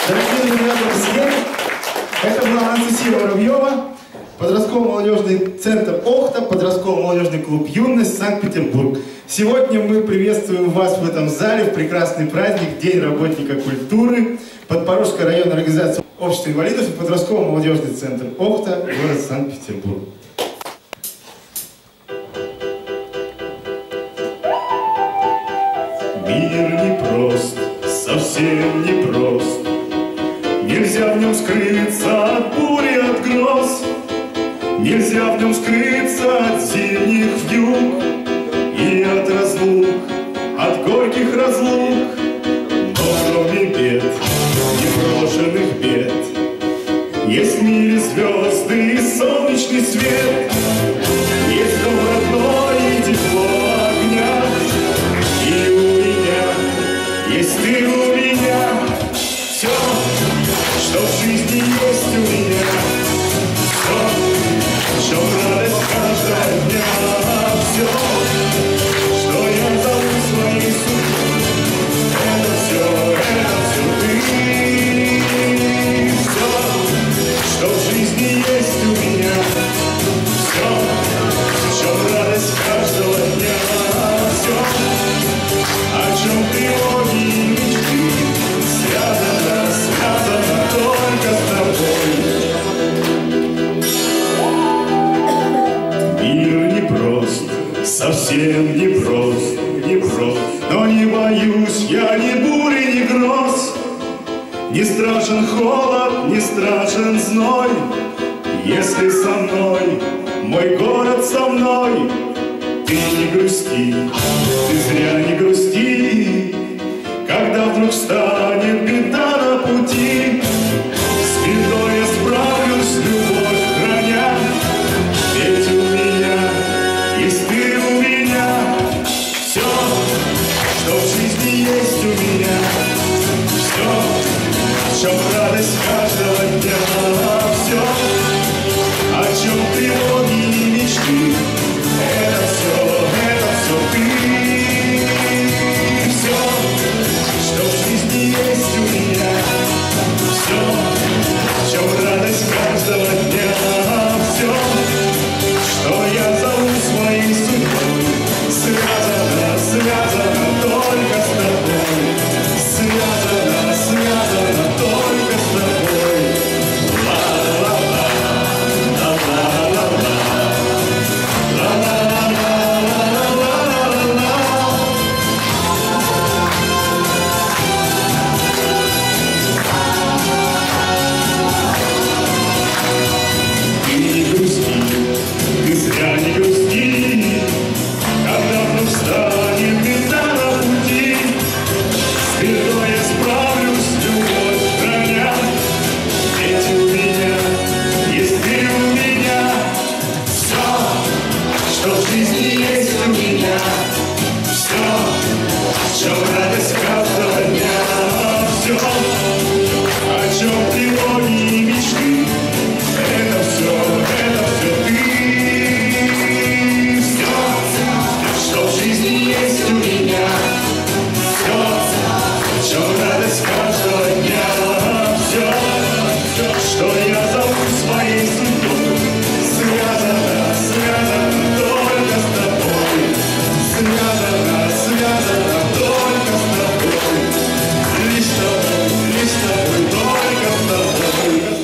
Дорогие друзья, это была Анастасия Воробьева, подростково-молодежный центр «Охта», подростково-молодежный клуб «Юность», Санкт-Петербург. Сегодня мы приветствуем вас в этом зале в прекрасный праздник, День работника культуры, Подпорожская районная организация общества инвалидов и подростково-молодежный центр «Охта», город Санкт-Петербург. Мир непрост, совсем непрост. Нельзя в нем скрыться от бури, от гроз. Нельзя в нем скрыться от зимних вьюг и от разлук, от горьких разлук. Но кроме бед, непрошенных бед, есть в мире звезды и солнечный свет. Есть дом родной и тепло огня. И у меня есть ты у меня. Все, что в жизни есть у меня. Все, радость каждого дня. Все, что я зову своей судьбой. Это все ты. Все, что в жизни есть у меня. Все, в чем радость каждого дня. Все, о чем тревоги и мечты, связано только с тобой. Мир непрост, совсем непрост, непрост. Но не боюсь я ни бури, ни гроз. Не страшен холод, не страшен зной. Если со мной, мой город со мной. Ты не грусти, ты зря не грусти. Когда вдруг станет беда на пути, с бедой я справлюсь, любовь храня. Ведь у меня есть ты у меня. Все, что в жизни есть у меня. Все, в чем радость каждого дня. Все, о чем тревоги и мечты. Это все ты. Все, что в жизни есть у меня. Все, в чем радость каждого дня. Все, что я зову своей судьбой. Связано только с тобой. Связано только с тобой. Ла-ла-ла, ла-ла-ла-ла. Ты не грусти, ты зря не грусти. Когда вновь станет беда на пути, с бедой я справлюсь, любовь храня. Ведь у меня есть ты у меня. Все, что в жизни есть у меня. Все, в чем радость каждого дня. Все, о чем тревоги и мечты. Это все ты. Все, что в жизни есть у меня. Все, в чем радость каждого дня. Все, что я зову своей судьбой. Связано только с тобой. Связано только с тобой. Лишь с тобой, только с тобой.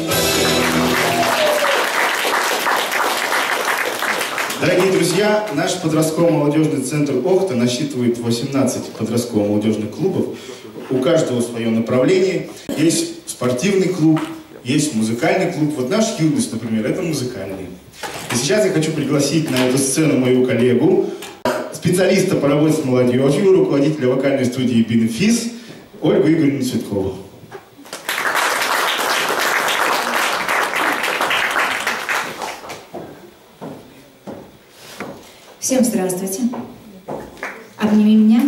Дорогие друзья, наш подростково-молодежный центр «Охта» насчитывает 18 подростково-молодежных клубов. У каждого свое направление. Есть спортивный клуб, есть музыкальный клуб. Вот наш «Юность», например, это музыкальный. И сейчас я хочу пригласить на эту сцену мою коллегу, специалиста по работе с молодежью, руководителя вокальной студии «Бенефис» Ольгу Игоревну Цветкову. Всем здравствуйте. Обними меня.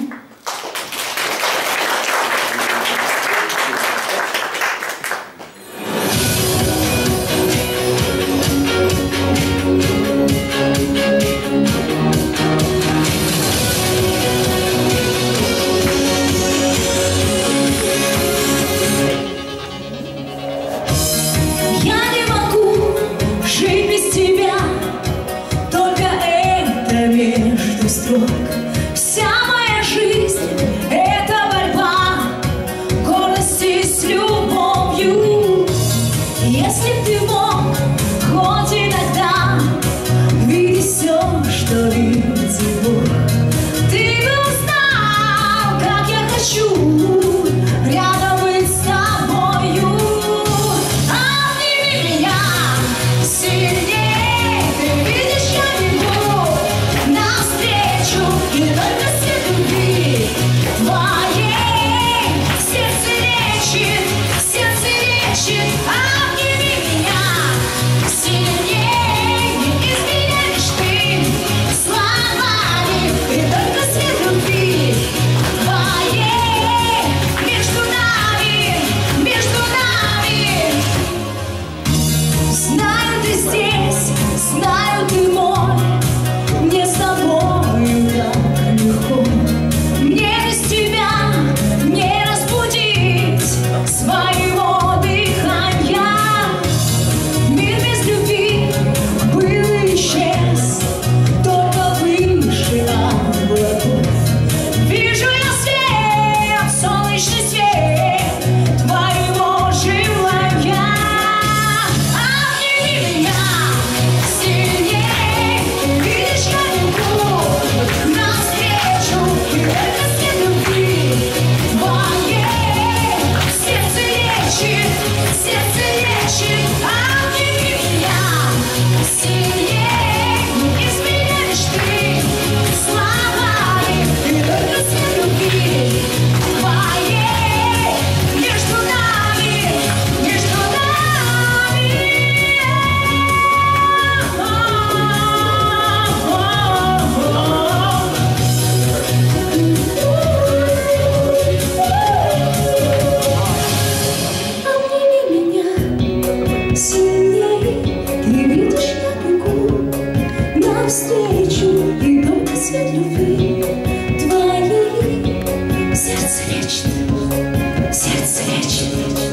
встречи.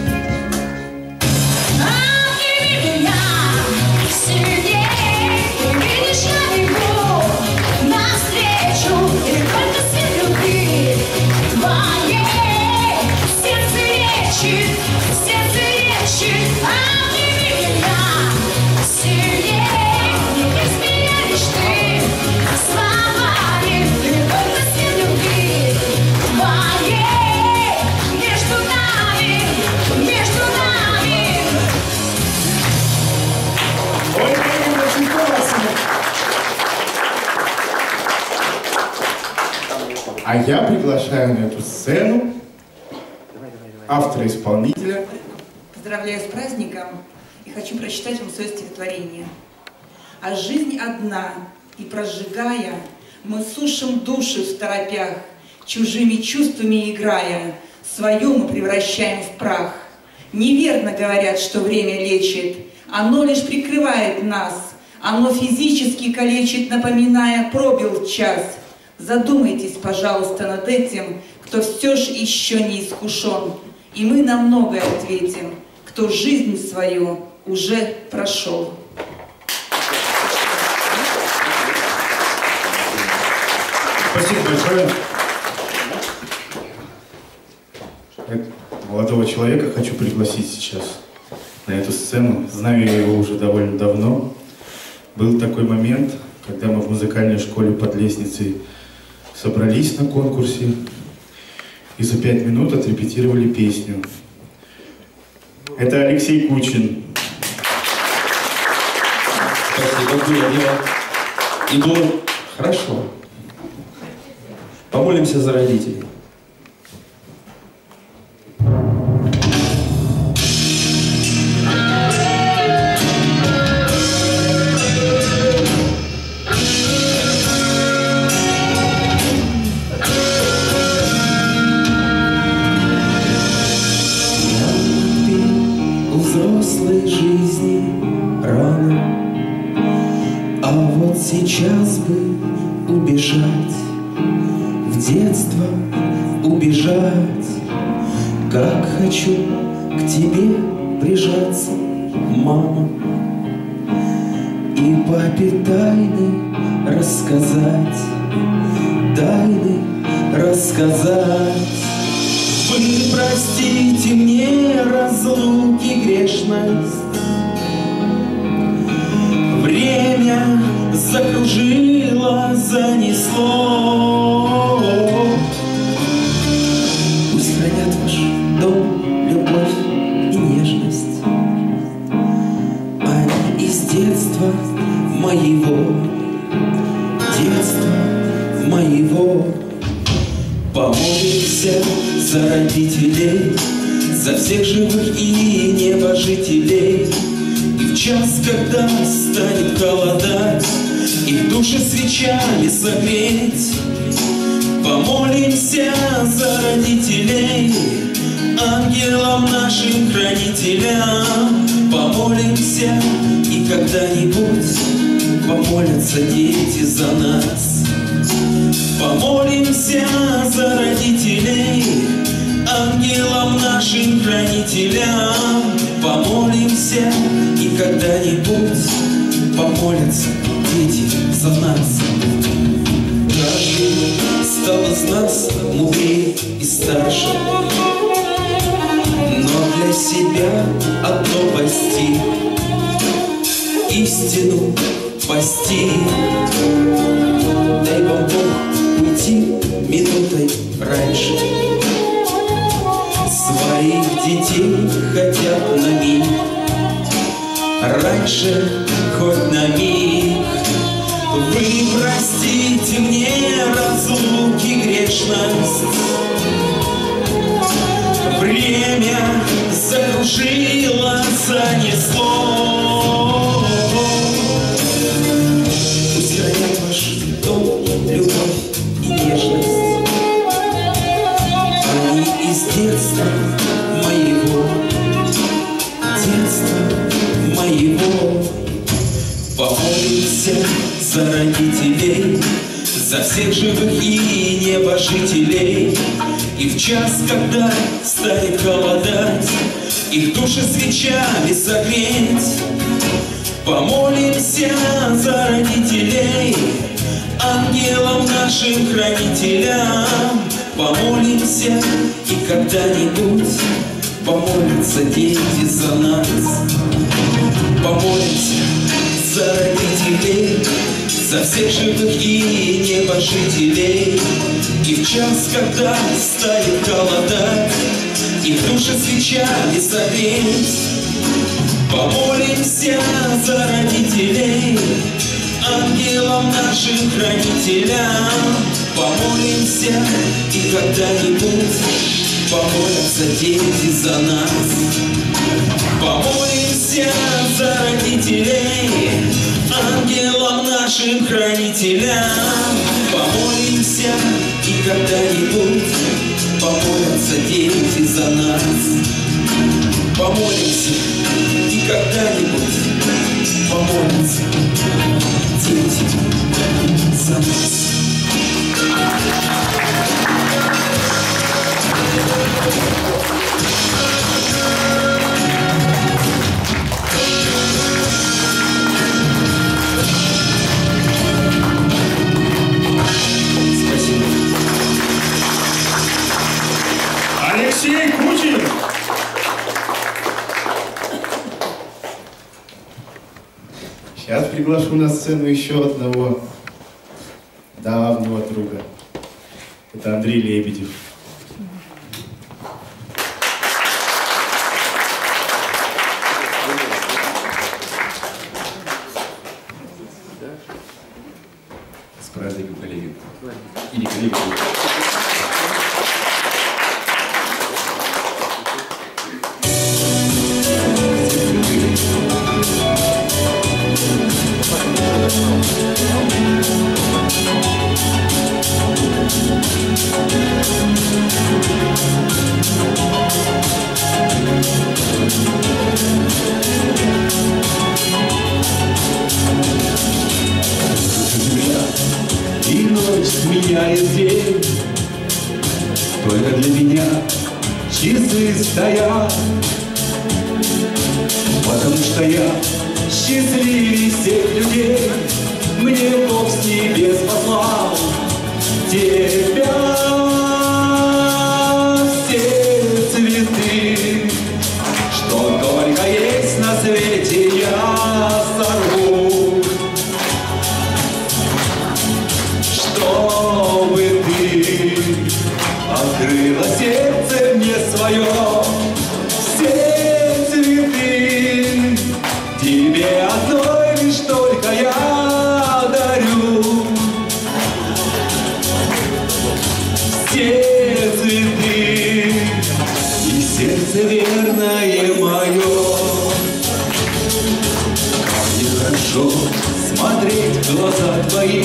Обними меня сильнее, видишь, я бегу навстречу, и только свет любви твоей сердце лечит, сердце лечит. Обними меня сильнее, не изменяешь ты словами, и только свет любви твоей между нами, между нами. Ой, это очень классно! А я приглашаю на эту сцену автора-исполнителя. Поздравляю с праздником и хочу прочитать вам свое стихотворение. А жизнь одна, и прожигая, мы сушим души в торопях, чужими чувствами играя, свое мы превращаем в прах. Неверно говорят, что время лечит, оно лишь прикрывает нас, оно физически калечит, напоминая, пробил час. Задумайтесь, пожалуйста, над этим, кто все ж еще не искушен, и мы на многое ответим, кто жизнь свою уже прошел. Спасибо большое. Молодого человека хочу пригласить сейчас на эту сцену. Знаю я его уже довольно давно. Был такой момент, когда мы в музыкальной школе под лестницей собрались на конкурсе и за 5 минут отрепетировали песню. Это Алексей Кучин. Спасибо, было. Иду хорошо. Помолимся за родителей. Взрослой жизни рано, а вот сейчас бы убежать в детство, убежать. Как хочу к тебе прижаться, мама, и папе тайны рассказать, тайны рассказать. Вы простите мне разлуки, грешность. Время закружило, занесло. Пусть хранят ваш дом любовь и нежность. Они из детства моего, детства моего. Помолимся за родителей, за всех живых и небожителей. И в час, когда станет холодать, их души свечами согреть. Помолимся за родителей, ангелам нашим хранителям. Помолимся, и когда-нибудь помолятся дети за нас. Помолимся за родителей, ангелам нашим хранителям. Помолимся, и когда-нибудь помолятся дети за нас. Каждый стал из нас мудрее и старше, но для себя одно пасти, истину пасти. Дай вам Бог уйти минутой раньше. Своих детей хотят на миг, раньше хоть на миг. Вы простите мне разлуки, грешность. Время закружило, занесло. Пусть хранят ваш дом любовь и нежность. Они из детства моего, детства моего. Помолимся за родителей, за всех живых и небожителей. И в час, когда станет холодать, их души свечами согреть. Помолимся за родителей, ангелам нашим хранителям. Помолимся, и когда-нибудь помолятся дети за нас. Помолимся за родителей, за всех живых и небожителей. И в час, когда станет холодать, их души свечами согреть. Помолимся за родителей, ангелам нашим хранителям. Помолимся, и когда-нибудь помолятся дети за нас. Помолимся за родителей, ангелам нашим хранителям. Помолимся, и когда-нибудь помолятся дети за нас. Помолимся, и когда-нибудь помолятся дети за нас. Алексей Кучин. Сейчас приглашу на сцену еще одного давнего друга. Это Андрей Лебедев. С праздником, коллеги. Или коллеги. И ночь сменяет день, только для меня часы стоят, потому что я счастливее всех людей. Мне Бог с небес послал тебя, все цветы, что только есть на свете, я сорву, чтобы ты открыла сердце мне свое. Все цветы тебе одной лишь только я дарю. Все цветы и сердце верное мое. Как мне хорошо смотреть в глаза твои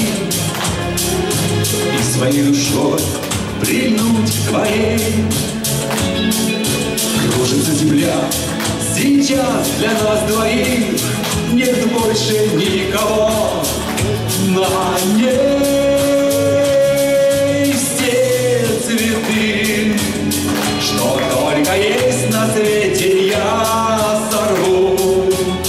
и своей душой прильнуть к твоей. Кружится земля сейчас для нас двоих, нет больше никого на ней. Все цветы, что только есть на свете, я сорву,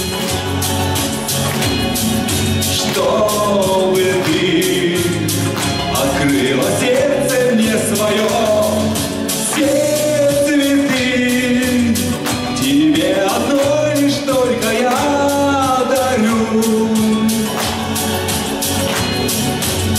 чтобы ты открыла сердце мне свое. Все цветы тебе одной лишь только я дарю.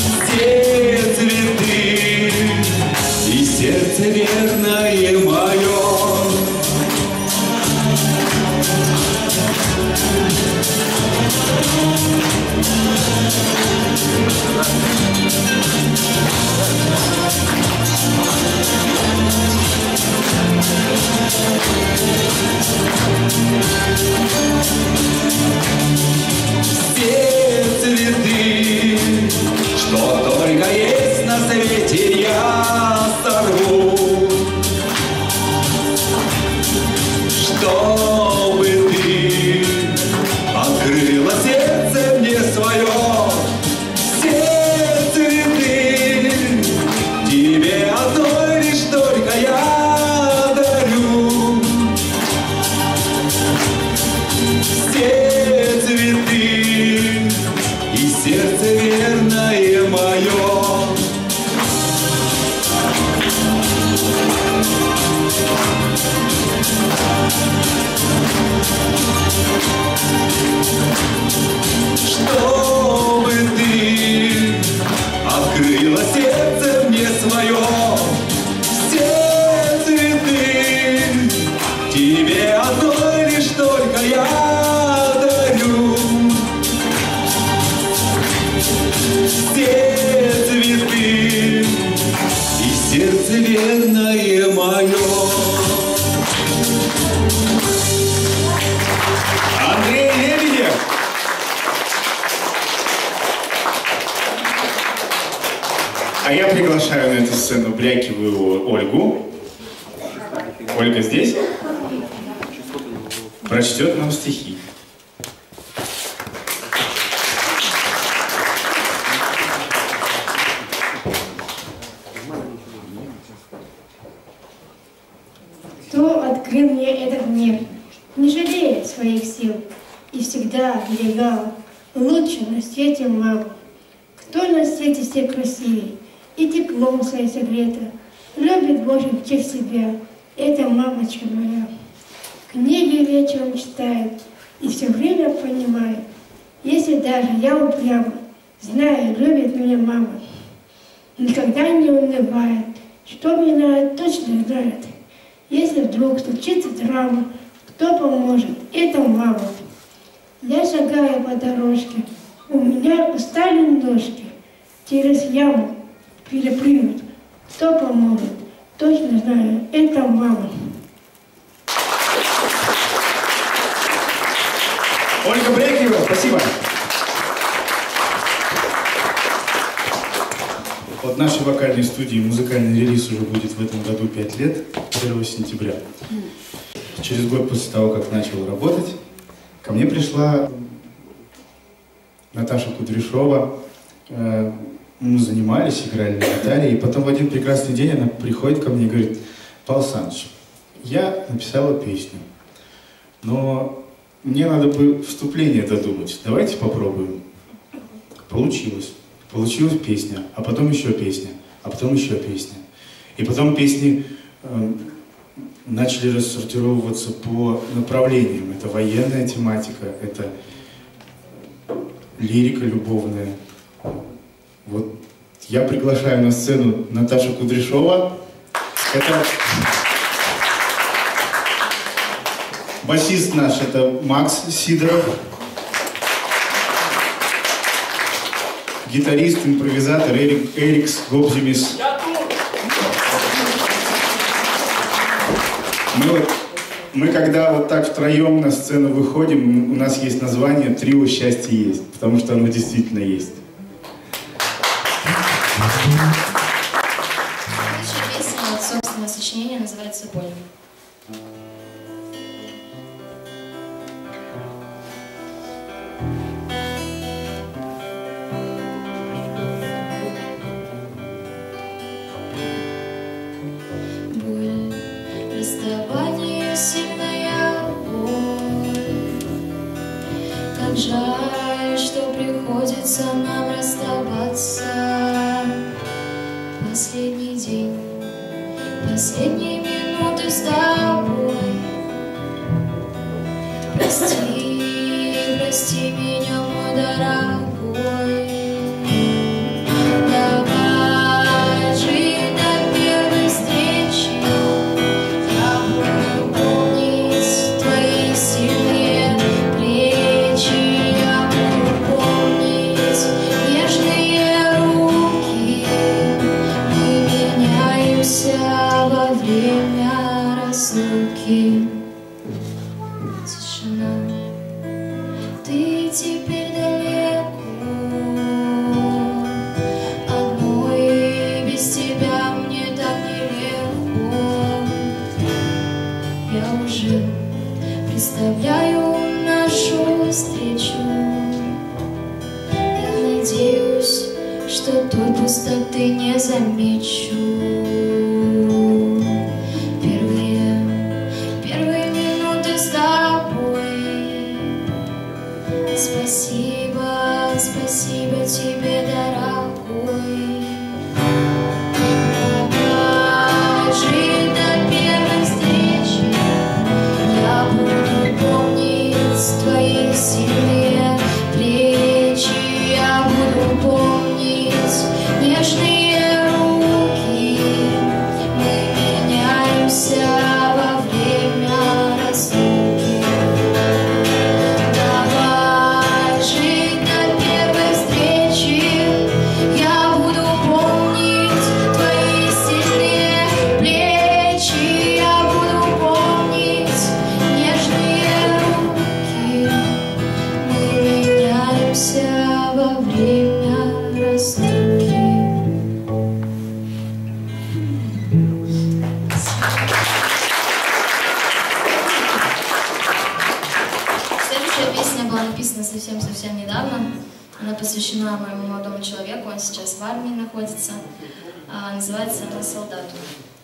тебе одной лишь только я дарю. Все цветы и сердце верное мое. Андрей Лебедев. А я приглашаю на эту сцену Брякивую Ольгу. Ольга здесь? Прочтет нам стихи. Кто открыл мне этот мир, не жалея своих сил, и всегда берегал лучше на свете маму. Кто на свете все красивей, и теплом своей согрета, любит Божий в себя, это мамочка моя. Книги вечером читает, и все время понимает, если даже я упряма, знаю, любит меня мама. Никогда не унывает, что мне надо, точно знает. Если вдруг случится драма, кто поможет? Это мама. Я шагаю по дорожке, у меня устали ножки. Через яму перепрыгнуть, кто поможет? Точно знаю, это мама. Ольга Брякива, спасибо. От нашей вокальной студии музыкальный релиз уже будет в этом году 5 лет, 1 сентября. Через год после того, как начал работать, ко мне пришла Наташа Кудряшова. Мы занимались, играли на гитаре, и потом в один прекрасный день она приходит ко мне и говорит: Павел Александрович, я написала песню, но мне надо бы вступление додумать, давайте попробуем. Получилось. Получилась песня, а потом еще песня, а потом еще песня. И потом песни начали рассортировываться по направлениям. Это военная тематика, это лирика любовная. Вот я приглашаю на сцену Наташу Кудряшова. Это басист наш, это Макс Сидоров. Гитарист, импровизатор Эрикс Гобзимис. Мы когда вот так втроем на сцену выходим, у нас есть название «Трио счастье есть», потому что оно действительно есть. Следующая песня от собственного сочинения называется «Боль». Расставание, сильная боль. Как жаль, что приходится нам расставаться. Последний день, последние минуты с тобой. Прости, прости меня, мой дорогой. Давай жить до первой встречи. Я буду помнить твои сильные плечи. Я буду помнить нежные руки. Мы меняемся во время разлуки. Тишина. Ты теперь далеко. Одной без тебя мне так нелегко. Я уже представляю нашу встречу. Я надеюсь, что той пустоты не замечу. Первые минуты с тобой. Спасибо, спасибо тебе, дорогой. Давай жить до первой встречи. Я буду помнить твои сильные плечи. Я буду помнить нежные руки. написана совсем-совсем недавно. Она посвящена моему молодому человеку, он сейчас в армии находится. Называется она «Солдату».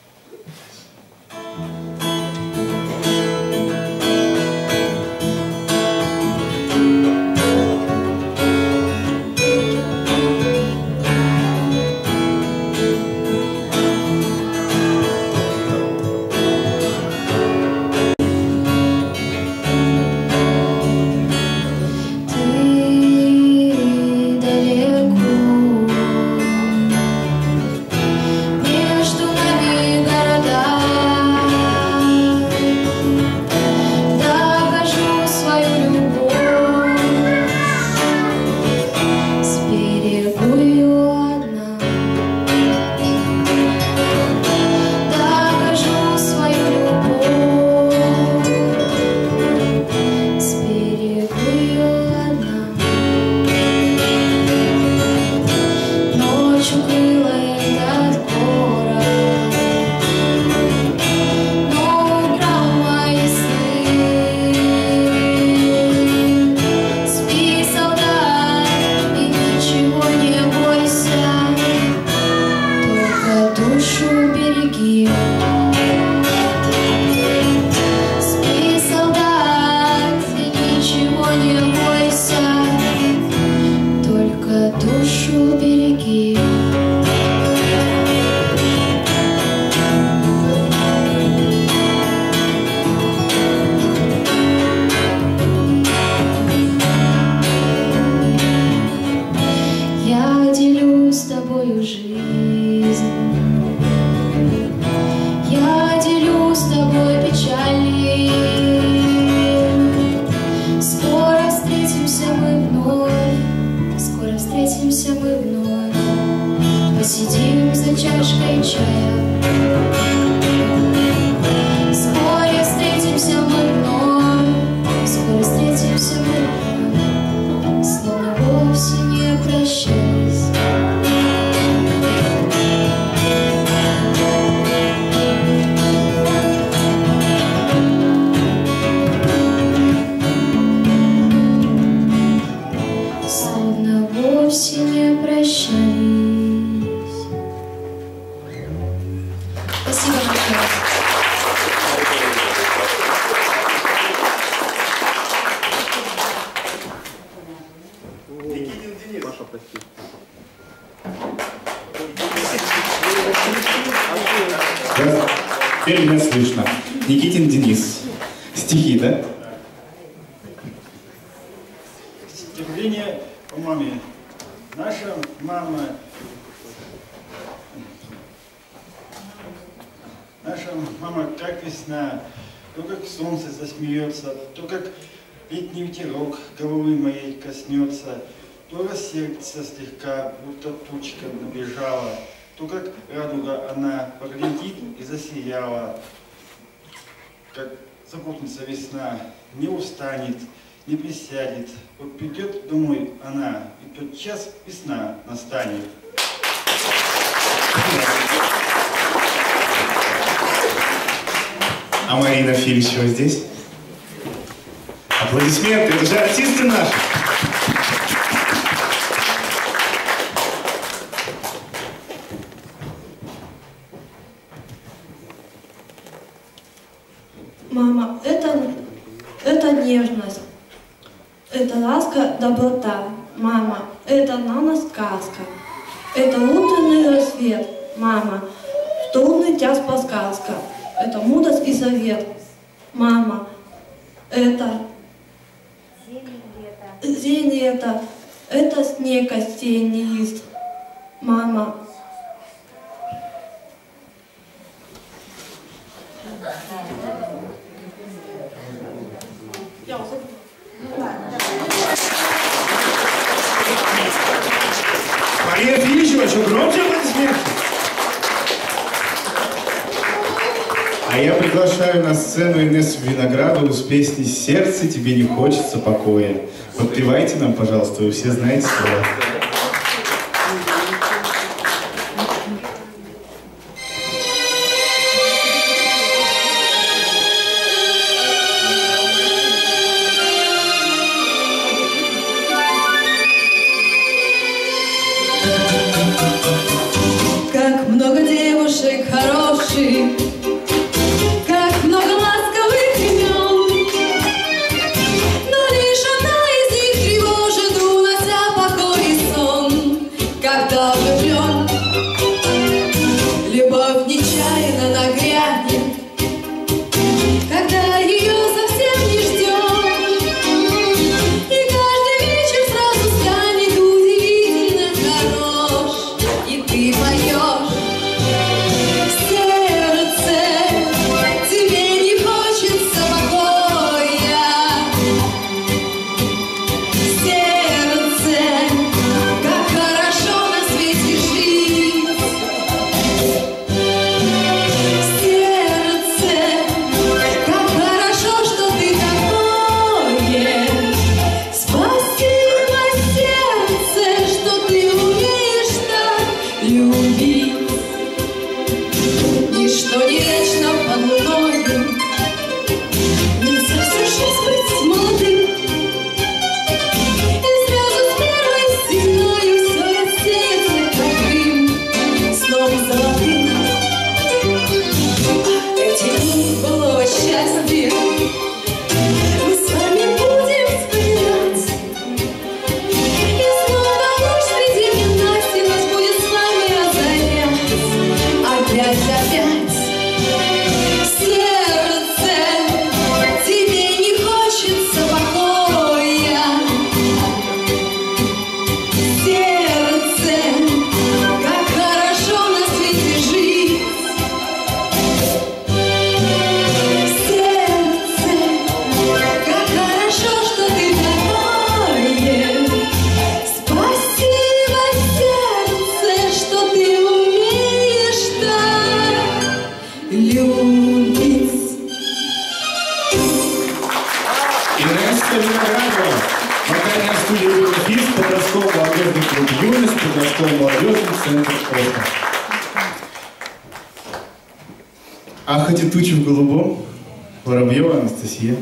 Теперь меня слышно. Никитин Денис. Стихи, да? Стихотворение о маме. Наша мама как весна, то как солнце засмеется, то как летний ветерок головы моей коснется, то рассердится слегка, будто тучка набежала, то как радуга она поглядит и засияла, как запутается весна, не устанет, не присядет, вот придет домой она, и тот час весна настанет. А Марина Филичева здесь? Аплодисменты, это же артисты наши. Мама, это нежность, это ласка, доброта. Мама, это нано-сказка, это утренний рассвет. Мама, в трудный час подсказка, это мудрость и совет. Мама, это зелень лета, это снег осенний лист. Мама, Марина Филичева, что громче аплодисменты? А я приглашаю на сцену Инессу Виноградову с песней «Сердце, тебе не хочется покоя». Подпевайте нам, пожалуйста, вы все знаете слова. Инесса Виноградова, вокальная студия группы ФИС, подростковый молодежный клуб «Юность», подростковый молодежный центр «Охта». Ахати тучи в голубом, Воробьева Анастасия.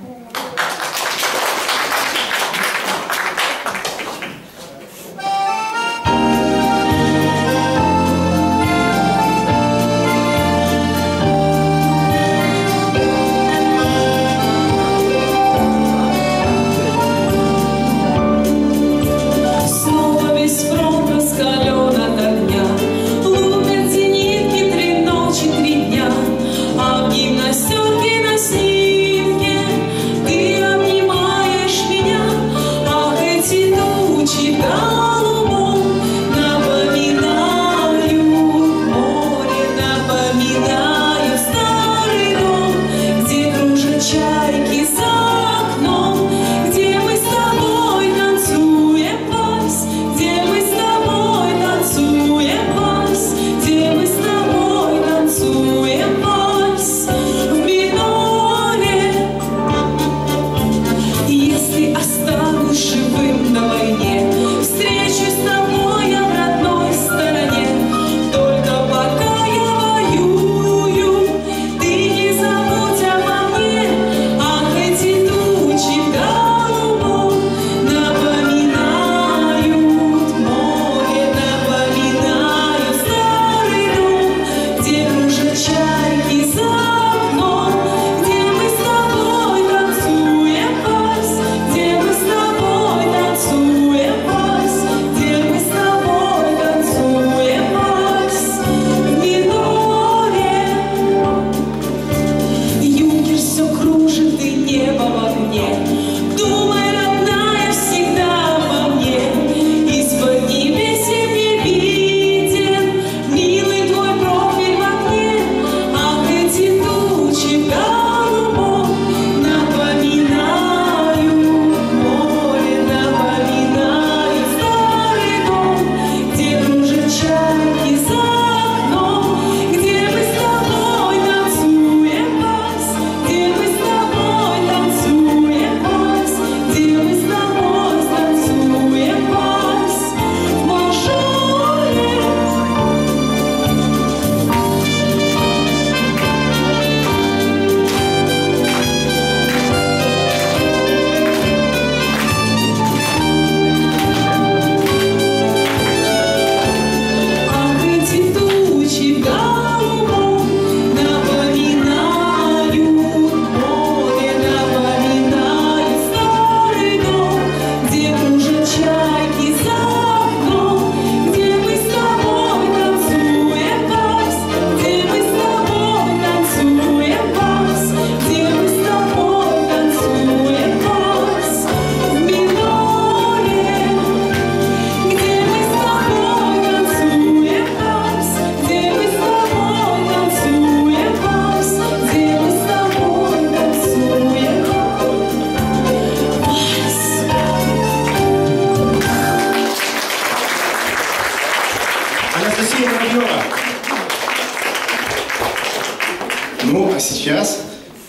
Ну, а сейчас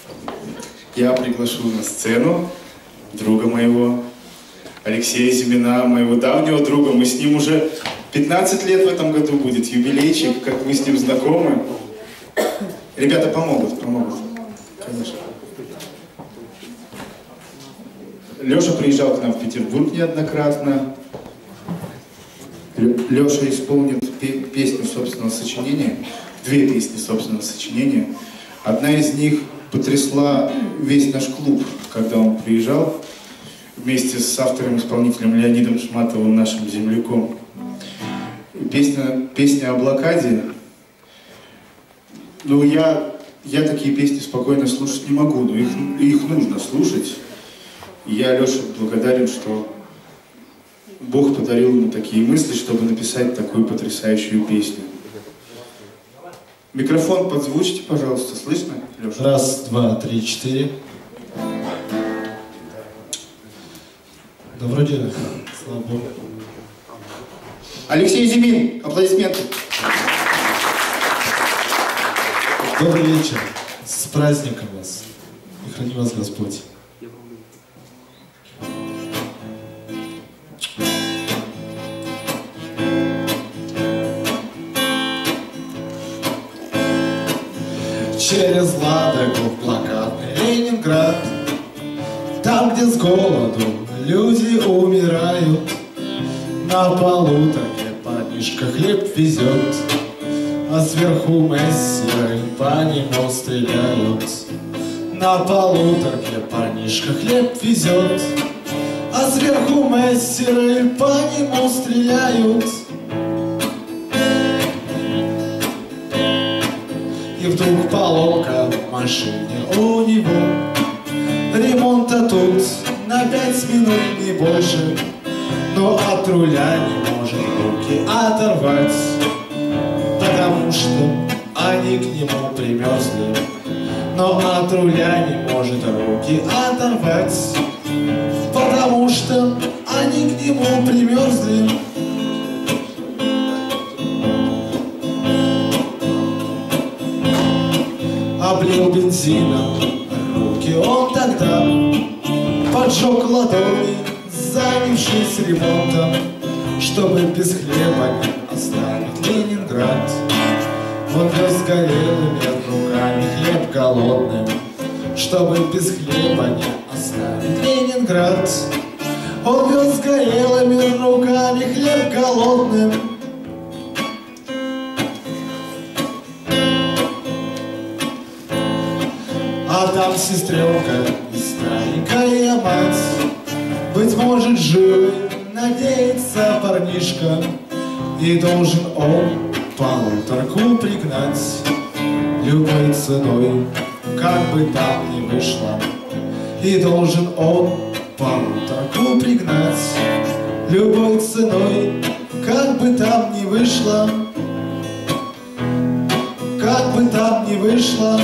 я приглашу на сцену друга моего, Алексея Зимина, моего давнего друга. Мы с ним уже 15 лет в этом году будет, юбилейчик, как мы с ним знакомы. Ребята помогут, конечно. Леша приезжал к нам в Петербург неоднократно. Леша исполнит песню собственного сочинения, 2 песни собственного сочинения. Одна из них потрясла весь наш клуб, когда он приезжал вместе с автором-исполнителем Леонидом Шматовым, нашим земляком. Песня о блокаде. Ну, я такие песни спокойно слушать не могу, но их нужно слушать. И я Леше благодарен, что Бог подарил ему такие мысли, чтобы написать такую потрясающую песню. Микрофон подзвучьте, пожалуйста. Слышно, Леша? 1, 2, 3, 4. Да вроде, слава Богу. Алексей Зимин, аплодисменты. Добрый вечер. С праздником вас. И храни вас Господь. Там, где с голоду люди умирают, на полуторке парнишка хлеб везет, а сверху мессеры по нему стреляют. На полуторке парнишка хлеб везет, а сверху мессеры по нему стреляют. И вдруг поломка в машине у него, ремонта тут на 5 минут не больше, но от руля не может руки оторвать, потому что они к нему примерзли. Но от руля не может руки оторвать, потому что они к нему примерзли. Облил бензином руки он тогда, поджег ладони, занявшись ремонтом, чтобы без хлеба не оставить Ленинград. Он вез горелыми руками хлеб голодным, чтобы без хлеба не оставить Ленинград. Он вез горелыми руками хлеб голодным. А там сестренка и старенькая мать, быть может, живы, надеется парнишка, и должен он полуторку пригнать любой ценой, как бы там ни вышло. И должен он полуторку пригнать любой ценой, как бы там ни вышло, как бы там ни вышло.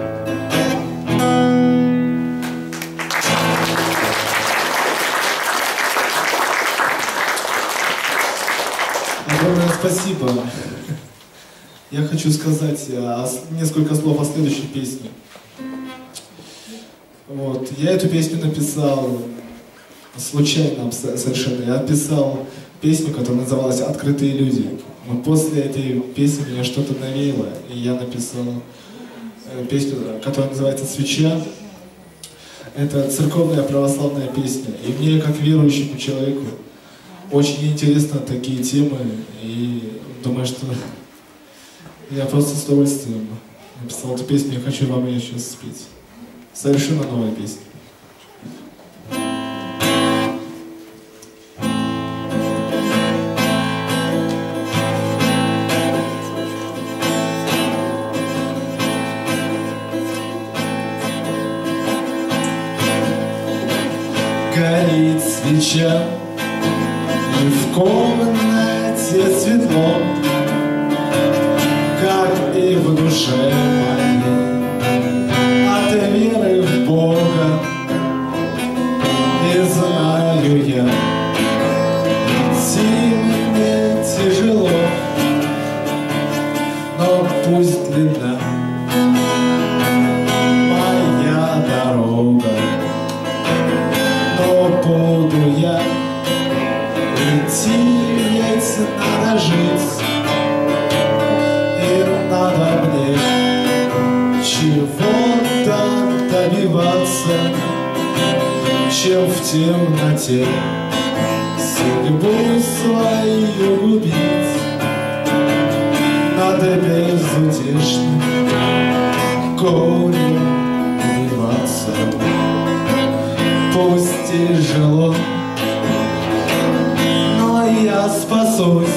Огромное спасибо. Я хочу сказать несколько слов о следующей песне. Вот. Я эту песню написал случайно совершенно. Я написал песню, которая называлась «Открытые люди». Но после этой песни меня что-то навеяло, и я написал песню, которая называется «Свеча». Это церковная православная песня. И мне, как верующему человеку, очень интересны такие темы. И думаю, что я просто с удовольствием написал эту песню, я хочу вам ее сейчас спеть. Совершенно новая песня. Горит свеча, и в комнате светло, как и в душе моей, от веры в Бога. И знаю я, идти мне тяжело, но пусть длинна моя дорога, но буду я идти, ведь надо жить. Надо мне чего-то добиваться, чем в темноте судьбу свою губить. Надо безутешным горем убиваться. Пусть тяжело, но я спасусь.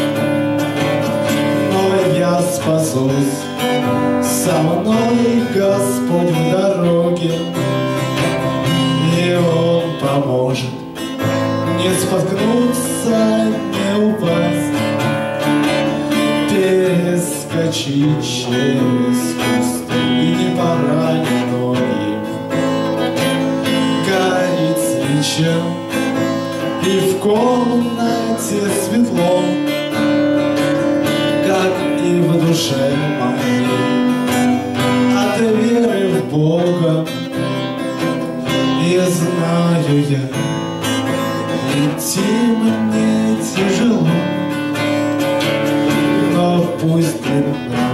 Я спасусь, со мной Господь в дороге, и Он поможет не споткнуться, не упасть, перескочить через кусты и не поранить ноги. Горит свеча, и в комнате светло, как и в душе моей, от веры в Бога. И знаю я, идти мне тяжело, но пусть длинна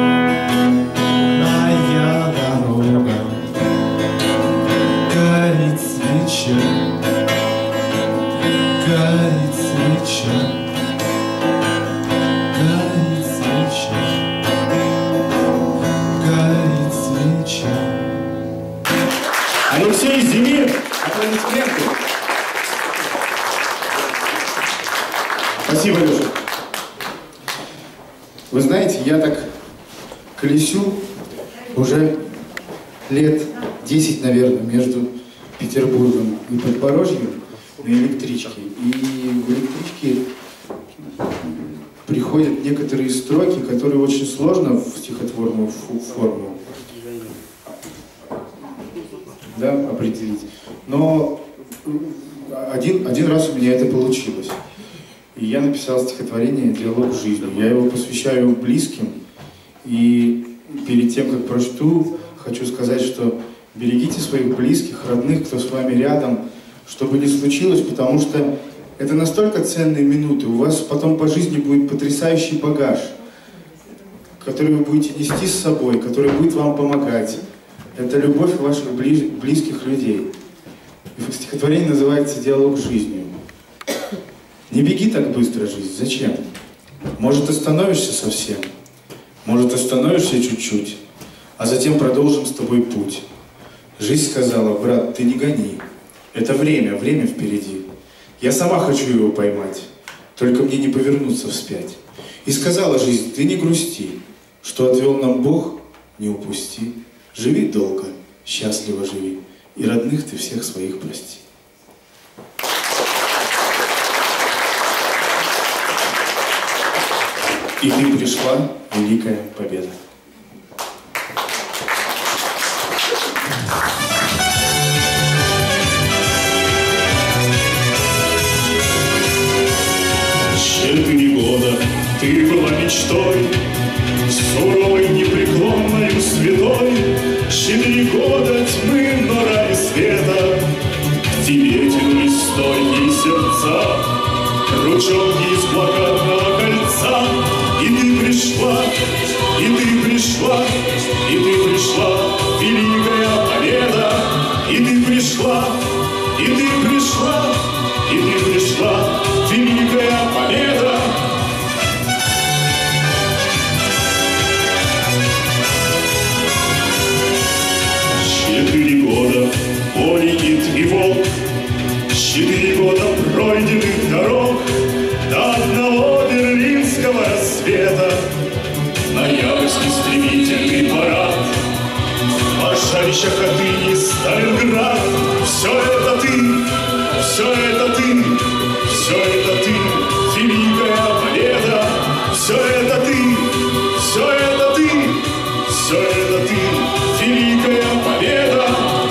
моя дорога. Горит свеча, горит свеча, горит свеча, горит свеча. Алексей Зимин, аплодисменты. Спасибо, Леша. Вы знаете, я так колесю уже лет 10, наверное, между Петербургом и Подпорожьем на электричке. И в электричке приходят некоторые строки, которые очень сложно в стихотворную форму определить. Но один раз у меня это получилось. И я написал стихотворение «Диалог с жизнью». Я его посвящаю близким. И перед тем, как прочту, хочу сказать, что берегите своих близких, родных, кто с вами рядом, чтобы не случилось, потому что это настолько ценные минуты. У вас потом по жизни будет потрясающий багаж, который вы будете нести с собой, который будет вам помогать. Это любовь ваших близких людей. И стихотворение называется «Диалог с жизнью». Не беги так быстро, жизнь. Зачем? Может, остановишься совсем? Может, остановишься чуть-чуть, а затем продолжим с тобой путь. Жизнь сказала: брат, ты не гони. Это время впереди. Я сама хочу его поймать, только мне не повернуться вспять. И сказала жизнь: ты не грусти, что отвел нам Бог, не упусти. Живи долго, счастливо живи, и родных ты всех своих прости. И ты пришла, великая победа. Четыре года ты была мечтой, суровой, непреклонной, святой. 4 года тьмы, но ради света к тебе тянулись стойкие сердца, ручонки из блокадного кольца. И ты пришла, и ты пришла, и ты пришла, великая победа. И ты пришла, и ты пришла, и ты пришла, великая победа. Четыре года боли и тревог, 4 года пройденных дорог до одного берлинского рассвета. Ноябрьский стремительный парад, пожарища Хатыни, Сталинград. Все это ты, все это ты, все это ты, великая победа. Все это ты, все это ты, все это ты, великая победа.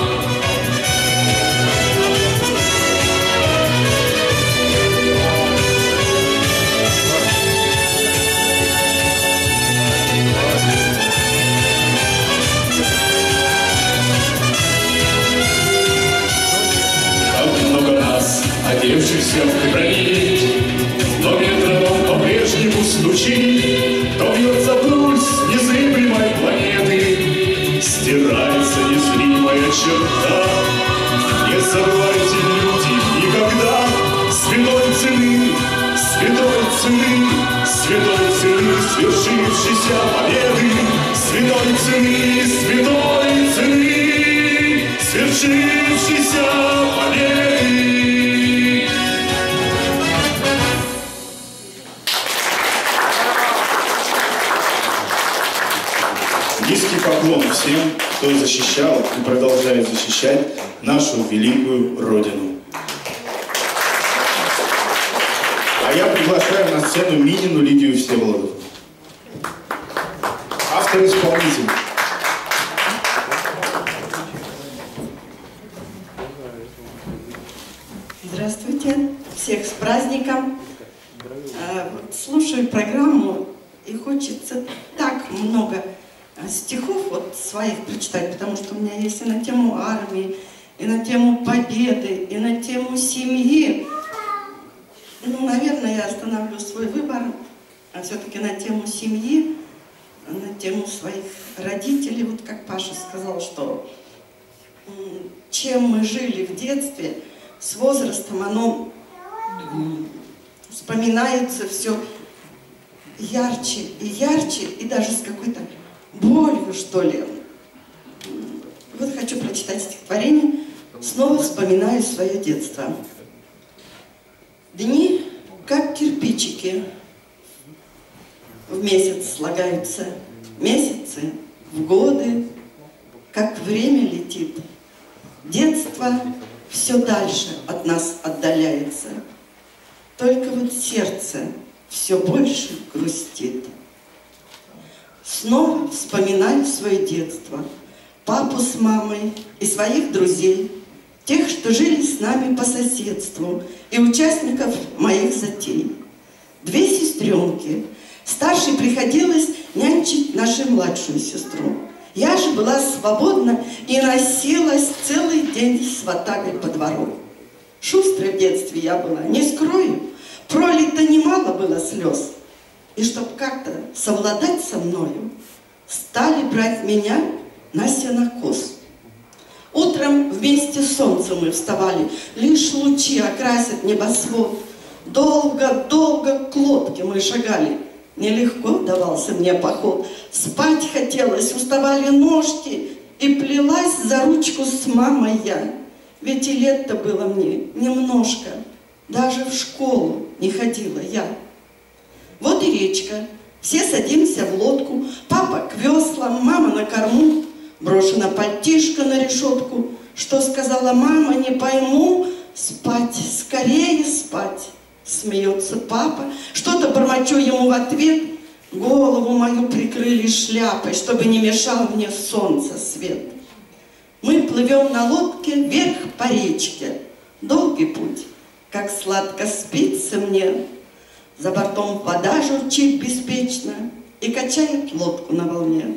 Одевшихся в брони, но метроном по-прежнему стучит, то бьется пульс незыблемой планеты, стирается незримая черта. Не забывайте, люди, никогда святой цены, святой цены, святой цены свершившейся победы, святой цены, святой цены свершившейся победы. Низкий поклон всем, кто защищал и продолжает защищать нашу великую Родину. А я приглашаю на сцену Минину Лидию Всеволодовну. Автор-исполнитель. Здравствуйте, всех с праздником. Слушаю программу, и хочется так много стихов вот своих прочитать, потому что у меня есть и на тему армии, и на тему победы, и на тему семьи. Ну, наверное, я остановлю свой выбор все-таки на тему семьи, на тему своих родителей. Вот как Паша сказал, что чем мы жили в детстве, с возрастом оно вспоминается все ярче и ярче, и даже с какой-то болью, что ли. Вот хочу прочитать стихотворение. Снова вспоминаю свое детство. Дни, как кирпичики, в месяц слагаются, месяцы в годы, как время летит. Детство все дальше от нас отдаляется, только вот сердце все больше грустит. Снова вспоминаю свое детство, папу с мамой и своих друзей, тех, что жили с нами по соседству, и участников моих затей. Две сестренки. Старшей приходилось нянчить нашу младшую сестру. Я же была свободна и носилась целый день с ватагой по двору. Шустрой в детстве я была, не скрою, пролито немало было слез. И чтоб как-то совладать со мною, стали брать меня на сенокос. Утром вместе с солнцем мы вставали, лишь лучи окрасят небосвод. Долго-долго к лодке мы шагали, нелегко давался мне поход. Спать хотелось, уставали ножки, и плелась за ручку с мамой я. Ведь и лет-то было мне немножко, даже в школу не ходила я. Вот и речка, все садимся в лодку, папа к веслам, мама на корму, брошена пальтишко на решетку. Что сказала мама, не пойму, спать, скорее спать. Смеется папа, что-то бормочу ему в ответ. Голову мою прикрыли шляпой, чтобы не мешал мне солнце свет. Мы плывем на лодке вверх по речке. Долгий путь, как сладко спится мне. За бортом вода журчит беспечно и качает лодку на волне.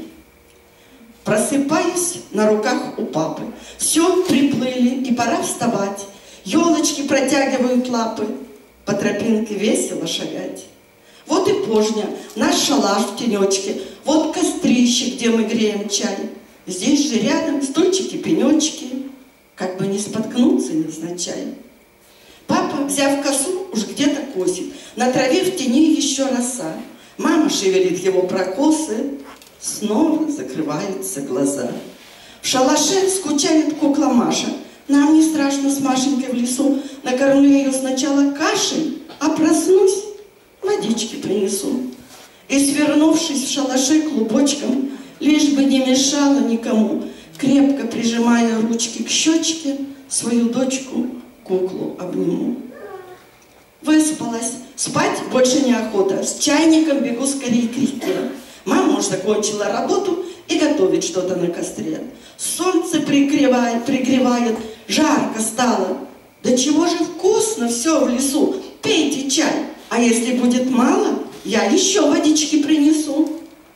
Просыпаюсь на руках у папы. Все, приплыли, и пора вставать. Елочки протягивают лапы. По тропинке весело шагать. Вот и пожня, наш шалаш в тенечке. Вот кострище, где мы греем чай. Здесь же рядом стульчики, пенечки. Как бы не споткнуться невзначай. Папа, взяв косу, уж где-то косит. На траве в тени еще роса. Мама шевелит его прокосы. Снова закрываются глаза. В шалаше скучает кукла Маша. Нам не страшно с Машенькой в лесу. Накормлю ее сначала кашей, а проснусь, водички принесу. И, свернувшись в шалаше клубочком, лишь бы не мешало никому, крепко прижимая ручки к щечке, свою дочку, куклу обниму. Выспалась, спать больше неохота, с чайником бегу скорее к реке. Мама уже закончила работу и готовит что-то на костре. Солнце пригревает, жарко стало. Да чего же вкусно все в лесу, пейте чай. А если будет мало, я еще водички принесу.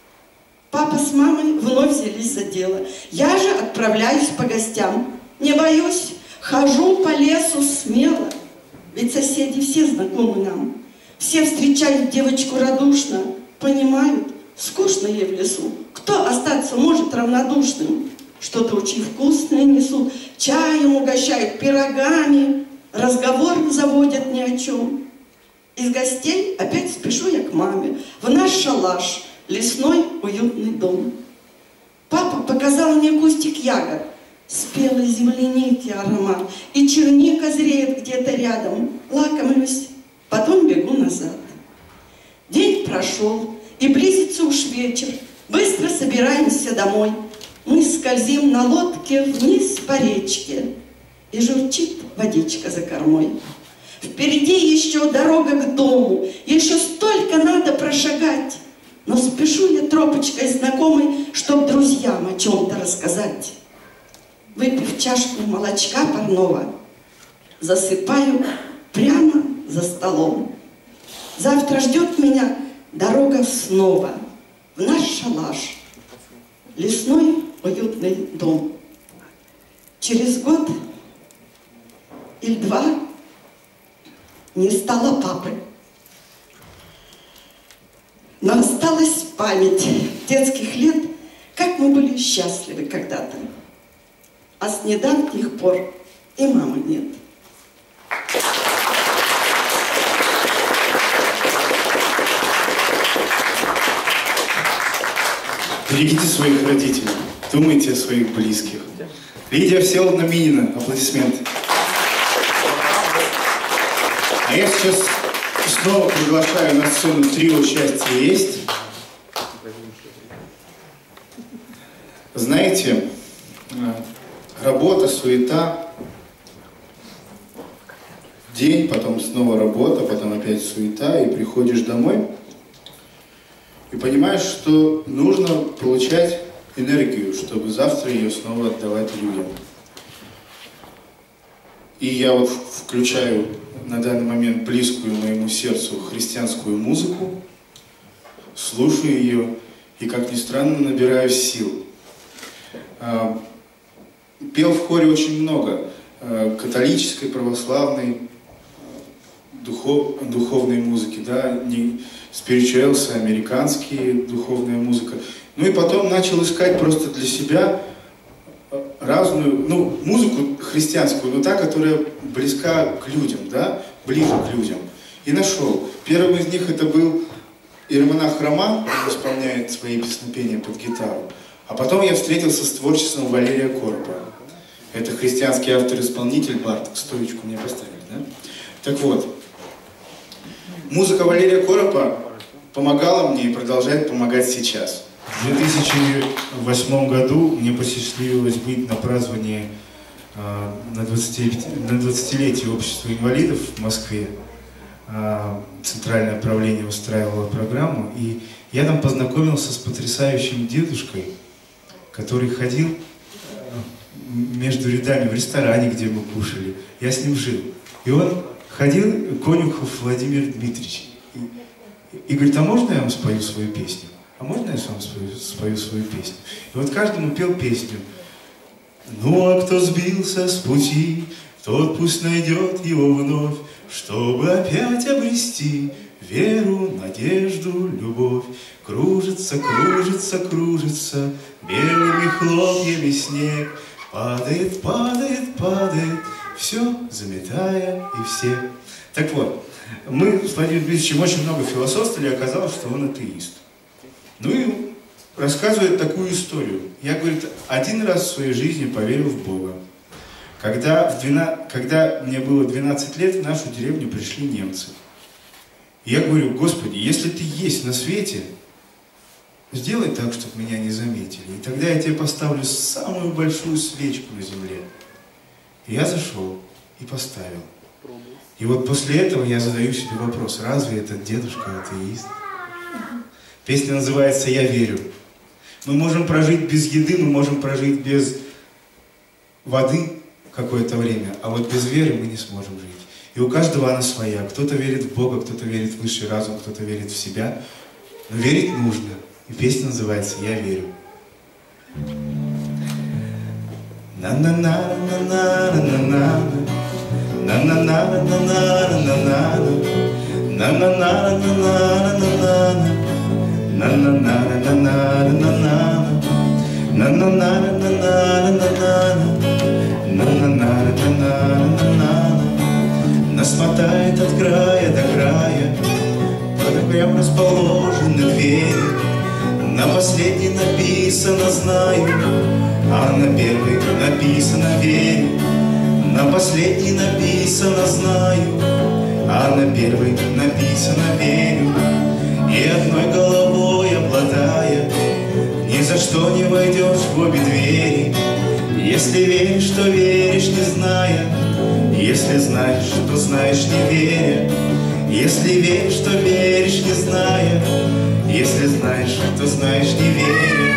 Папа с мамой вновь взялись за дело. Я же отправляюсь по гостям. Не боюсь, хожу по лесу смело. Ведь соседи все знакомы нам. Все встречают девочку радушно, понимают, скучно ей в лесу. Кто остаться может равнодушным? Что-то очень вкусное несут, чаем угощают, пирогами, разговор заводят ни о чем. Из гостей опять спешу я к маме, в наш шалаш, лесной уютный дом. Папа показал мне кустик ягод, спелой земляники аромат, и черника зреет где-то рядом. Лакомлюсь, потом бегу назад. День прошел, и близится уж вечер, быстро собираемся домой. Мы скользим на лодке вниз по речке, и журчит водичка за кормой. Впереди еще дорога к дому, еще столько надо прошагать. Но спешу я тропочкой знакомой, чтоб друзьям о чем-то рассказать. Выпив чашку молочка парного, засыпаю прямо за столом. Завтра ждет меня дорога снова в наш шалаш, лесной уютный дом. Через год или два не стало папы. Но осталась память детских лет, как мы были счастливы когда-то. А с недавних пор и мамы нет. Берегите своих родителей, думайте о своих близких. Лидия Всеволодовна Минина, аплодисменты. А я сейчас снова приглашаю на сцену трио «Счастье есть». Знаете, работа, суета, день, потом снова работа, потом опять суета, и приходишь домой и понимаешь, что нужно получать энергию, чтобы завтра ее снова отдавать людям. И я вот включаю на данный момент близкую моему сердцу христианскую музыку, слушаю ее и, как ни странно, набираю сил. Пел в хоре очень много католической, православной, духовной музыки, да, спиричуэлсы, американские, духовная музыка. Ну и потом начал искать просто для себя разную, ну, музыку христианскую, но та, которая близка к людям, да, ближе к людям. И нашел. Первым из них это был иеромонах Роман, он исполняет свои песнопения под гитару. А потом я встретился с творчеством Валерия Коропа. Это христианский автор-исполнитель, Барт, стоечку мне поставили, да? Так вот, музыка Валерия Коропа помогала мне и продолжает помогать сейчас. В 2008 году мне посчастливилось быть на праздновании на 20-летие общества инвалидов в Москве. Центральное правление устраивало программу, и я там познакомился с потрясающим дедушкой, который ходил между рядами в ресторане, где мы кушали. Я с ним жил. И он ходил, Конюхов Владимир Дмитриевич, и говорит: а можно я вам спою свою песню? А можно я вам спою свою песню? И вот каждому пел песню. Ну а кто сбился с пути, тот пусть найдет его вновь, чтобы опять обрести веру, надежду, любовь. Кружится, кружится, кружится белыми хлопьями снег. Падает, падает, падает, все заметая и всех. Так вот, мы с Владимиром Дмитриевичем очень много философствовали, и оказалось, что он атеист. Ну и рассказывает такую историю. Я, говорит, один раз в своей жизни поверил в Бога. Когда мне было 12 лет, в нашу деревню пришли немцы. И я говорю: Господи, если Ты есть на свете, сделай так, чтобы меня не заметили. И тогда я тебе поставлю самую большую свечку на земле. И я зашел и поставил. И вот после этого я задаю себе вопрос: разве этот дедушка атеист? Песня называется «Я верю». Мы можем прожить без еды, мы можем прожить без воды какое-то время, а вот без веры мы не сможем жить. И у каждого она своя. Кто-то верит в Бога, кто-то верит в высший разум, кто-то верит в себя. Но верить нужно. И песня называется «Я верю». Нас мотает от края до края, под окном расположены двери. На последней написано «Знаю», а на первой написано «Верю». На последней написано «Знаю», а на первой написано «Верю». И одной головой обладая, ни за что не войдешь в обе двери. Если веришь, то веришь, не зная. Если знаешь, то знаешь, не веря. Если веришь, то веришь, не зная. Если знаешь, то знаешь, не веря.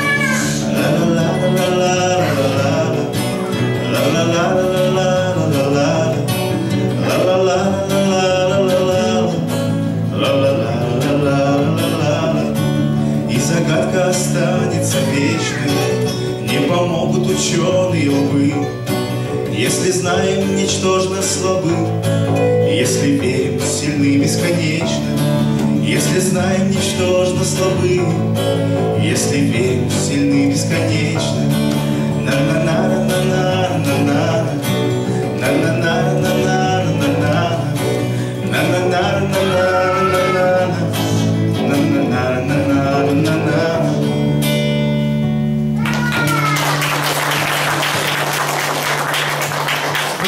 И загадка останется вечной, не помогут ученые лбы. Если знаем, ничтожно слабы, если верим, сильны бесконечно. Если знаем, ничтожно слабы, если верим, сильны бесконечно.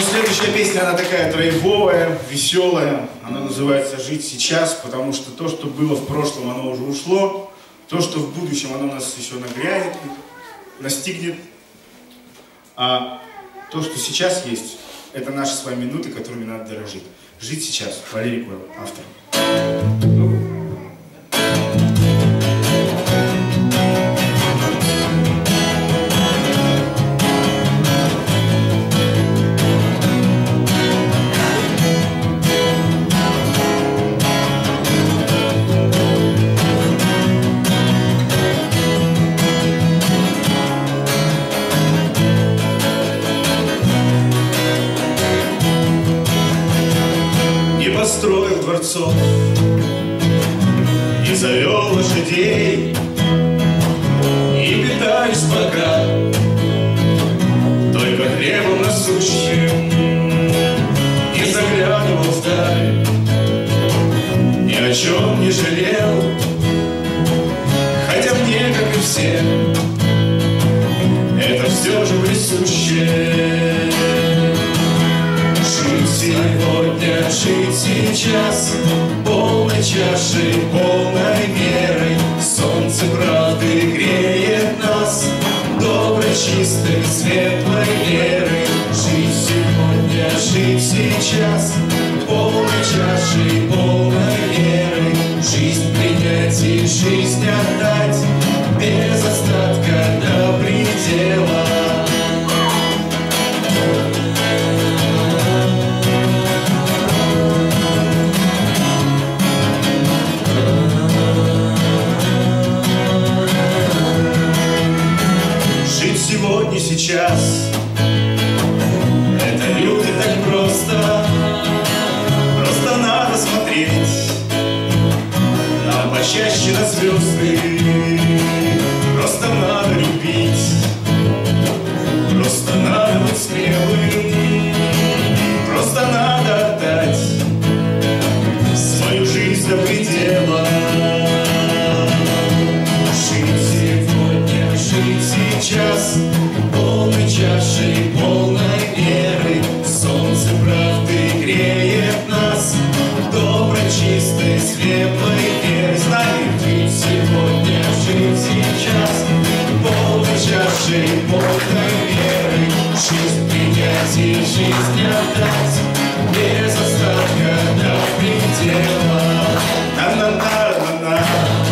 следующая песня, она такая драйвовая, веселая. Она называется «Жить сейчас», потому что то, что было в прошлом, оно уже ушло. То, что в будущем, оно нас еще нагрянет, настигнет. А то, что сейчас есть, это наши с вами минуты, которыми надо дорожить. «Жить сейчас». Валерий Койл, автор. Построил дворцов и завел лошадей, и питаюсь пока только хлебом насущим, не заглядывал вдаль, ни о чем не жалел, хотя мне, как и все, это все же присуще. Сегодня, жить сейчас, полной чашей, полной мерой. Солнце правды греет нас доброй, чистой, светлой верой. Жить сегодня, жить сейчас, полной чашей, полной верой. Жизнь принять и жизнь отдать без остатка до предела. Сегодня, сейчас, это люди так просто, просто надо смотреть нам почаще на звезды, просто надо любить, просто надо быть смелым, просто надо отдать свою жизнь до предела. Сейчас полной чашей, полной веры. Солнце правды греет нас доброй, чистой, светлой верой. Знаем, жить сегодня, жить сейчас, полной чашей, полной веры. Жизнь принять и жизнь отдать без остатка до предела. На-на-на-на-на.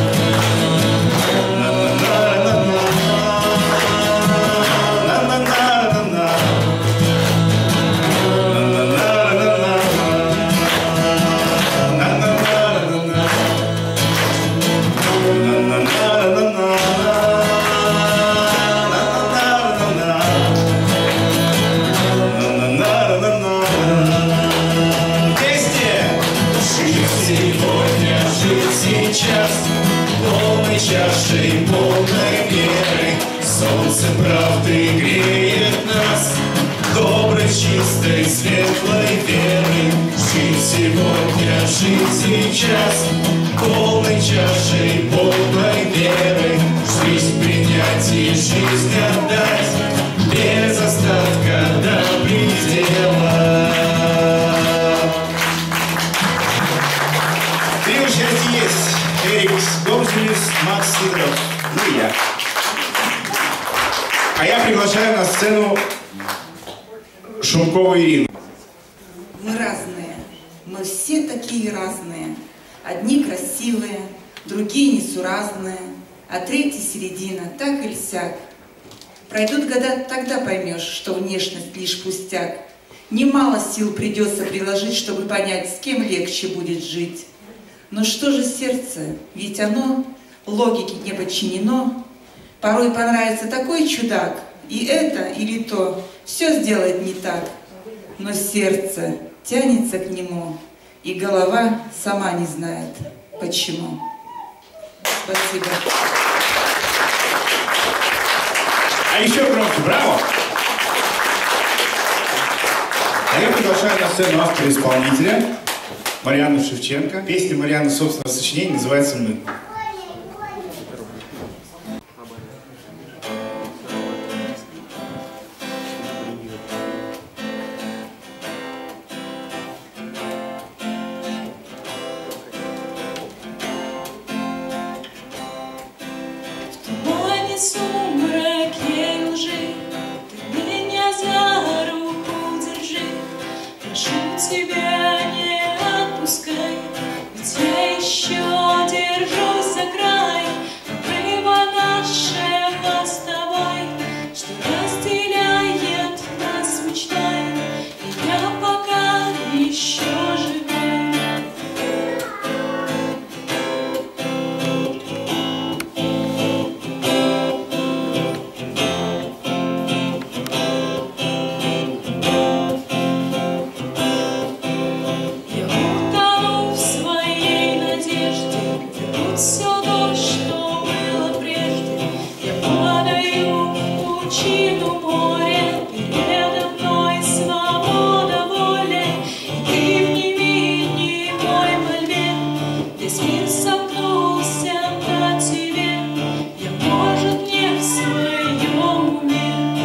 Чашей полной веры. Солнце правды греет нас доброй, чистой, светлой веры. Жить сегодня, жить сейчас, полной чашей, полной веры. Жизнь принять и жизнь отдать без остатка до предела. Три участники есть. Эрик Гомзелис, Макс Сидоров, ну и я. А я приглашаю на сцену Шумкову Ирину. Мы разные, мы все такие разные. Одни красивые, другие несуразные, а третьи середина, так или сяк. Пройдут года, тогда поймешь, что внешность лишь пустяк. Немало сил придется приложить, чтобы понять, с кем легче будет жить. Но что же сердце? Ведь оно логике не подчинено. Порой понравится такой чудак, и это или то, все сделает не так. Но сердце тянется к нему, и голова сама не знает, почему. Спасибо. А еще громче, браво! А я приглашаю на сцену автора-исполнителя Марьяну Шевченко. Песня Марьяны собственного сочинения называется «Мы». еще живой. Я утону в своей надежде, вернуть все то, что было прежде. Я падаю в пучину моря, передо мной свобода, воля. И ты в невидимой мольбе, весь мир сомкнулся на тебе. Я, может, не в своем уме.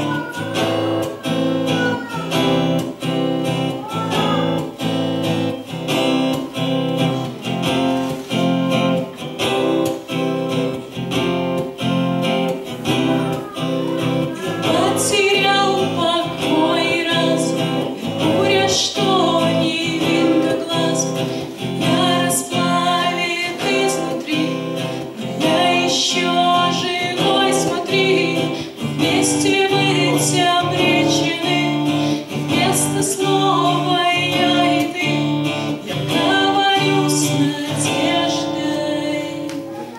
Потерял покой и разум, и буря, что не видно глаз, меня расплавит изнутри, но я еще живой, смотри, мы вместе быть обречены, и вместо слова я и ты, я говорю с надеждой.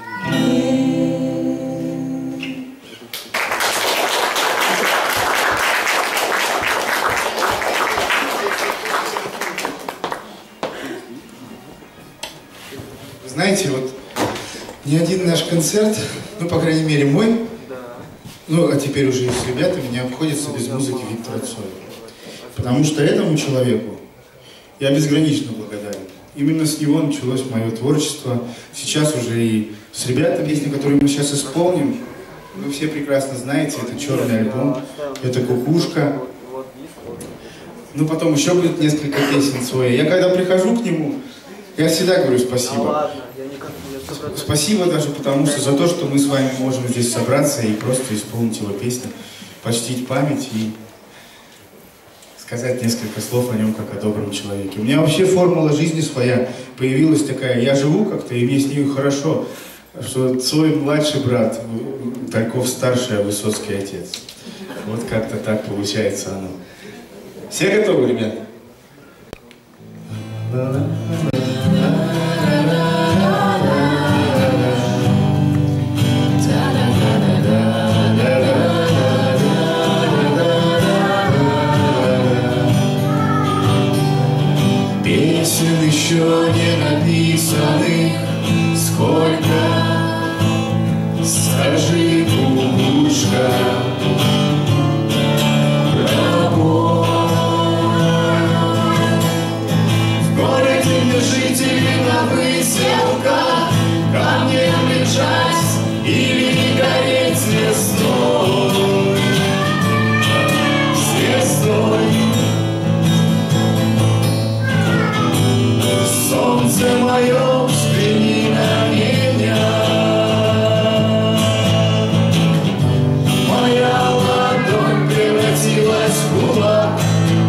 Вы знаете, вот ни один наш концерт, ну, по крайней мере, мой, ну, а теперь уже и с ребятами, не обходится без музыки Виктора Цоя. Потому что этому человеку я безгранично благодарен. Именно с него началось мое творчество. Сейчас уже и с ребятами песни, которые мы сейчас исполним, вы все прекрасно знаете, это «Черный альбом», это «Кукушка». Ну, потом еще будет несколько песен Цоя. Я когда прихожу к нему, я всегда говорю спасибо. Спасибо даже потому, что за то, что мы с вами можем здесь собраться и просто исполнить его песни, почтить память и сказать несколько слов о нем, как о добром человеке. У меня вообще формула жизни своя появилась такая. Я живу как-то, и мне с ней хорошо, что Цой младший брат, Тальков старший, а Высоцкий отец. Вот как-то так получается оно. Все готовы, ребят? Песен еще не написанных сколько, скажи, кукушка, пробой. В городе мне жители на выселках, ко мне бежать или гореть звездой, звездой. Солнце мое, взгляни на меня. Моя ладонь превратилась в кулак.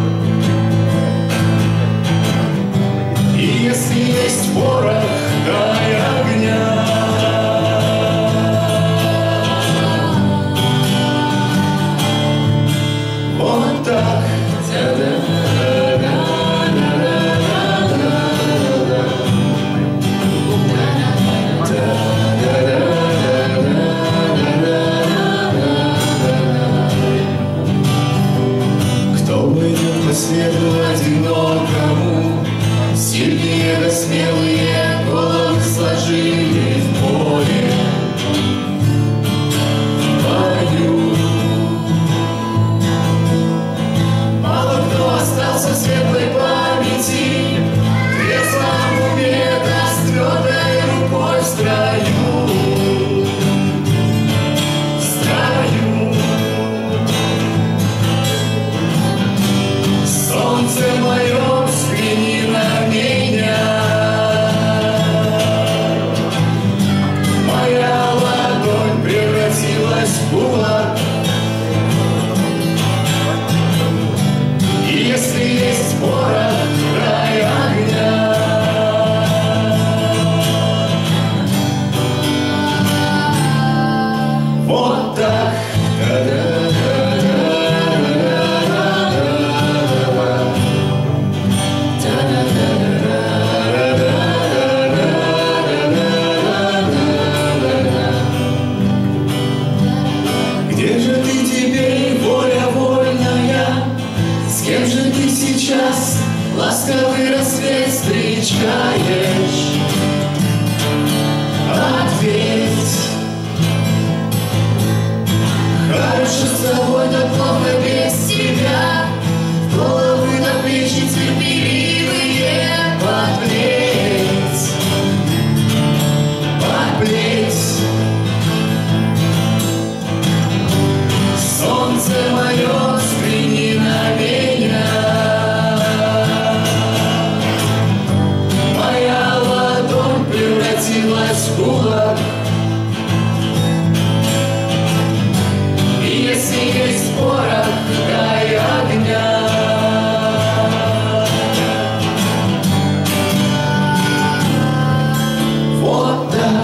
И если есть порох, дай огня. Вот так. По следу одинокому сильнее да смелые головы сложили в поле. Пою. Мало кто остался в светлой памяти, в трезвом уме да с твердой рукой в строю. В строю. Солнце мое, взгляни на меня. Моя ладонь превратилась в кулак. И если есть порох, дай огня. Вот так. ласковый рассвет встречаешь, ответь. Хорошо с тобой, да плохо без тебя. Головы на плечи терпеливые, подплеть, подплеть. Солнце мое, взгляни на меня. Моя ладонь превратилась в кулак. И если есть порох, дай огня. Вот так.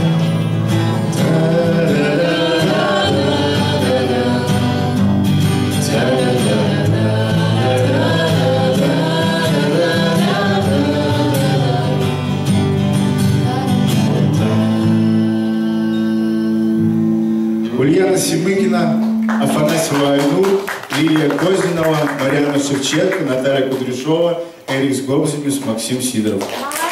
Ульяна Семыгина, Афанасьева Айнур, Лилия Козинова, Марьяна Шевченко, Наталья Кудряшова, Эрик Гобзимис, Максим Сидоров.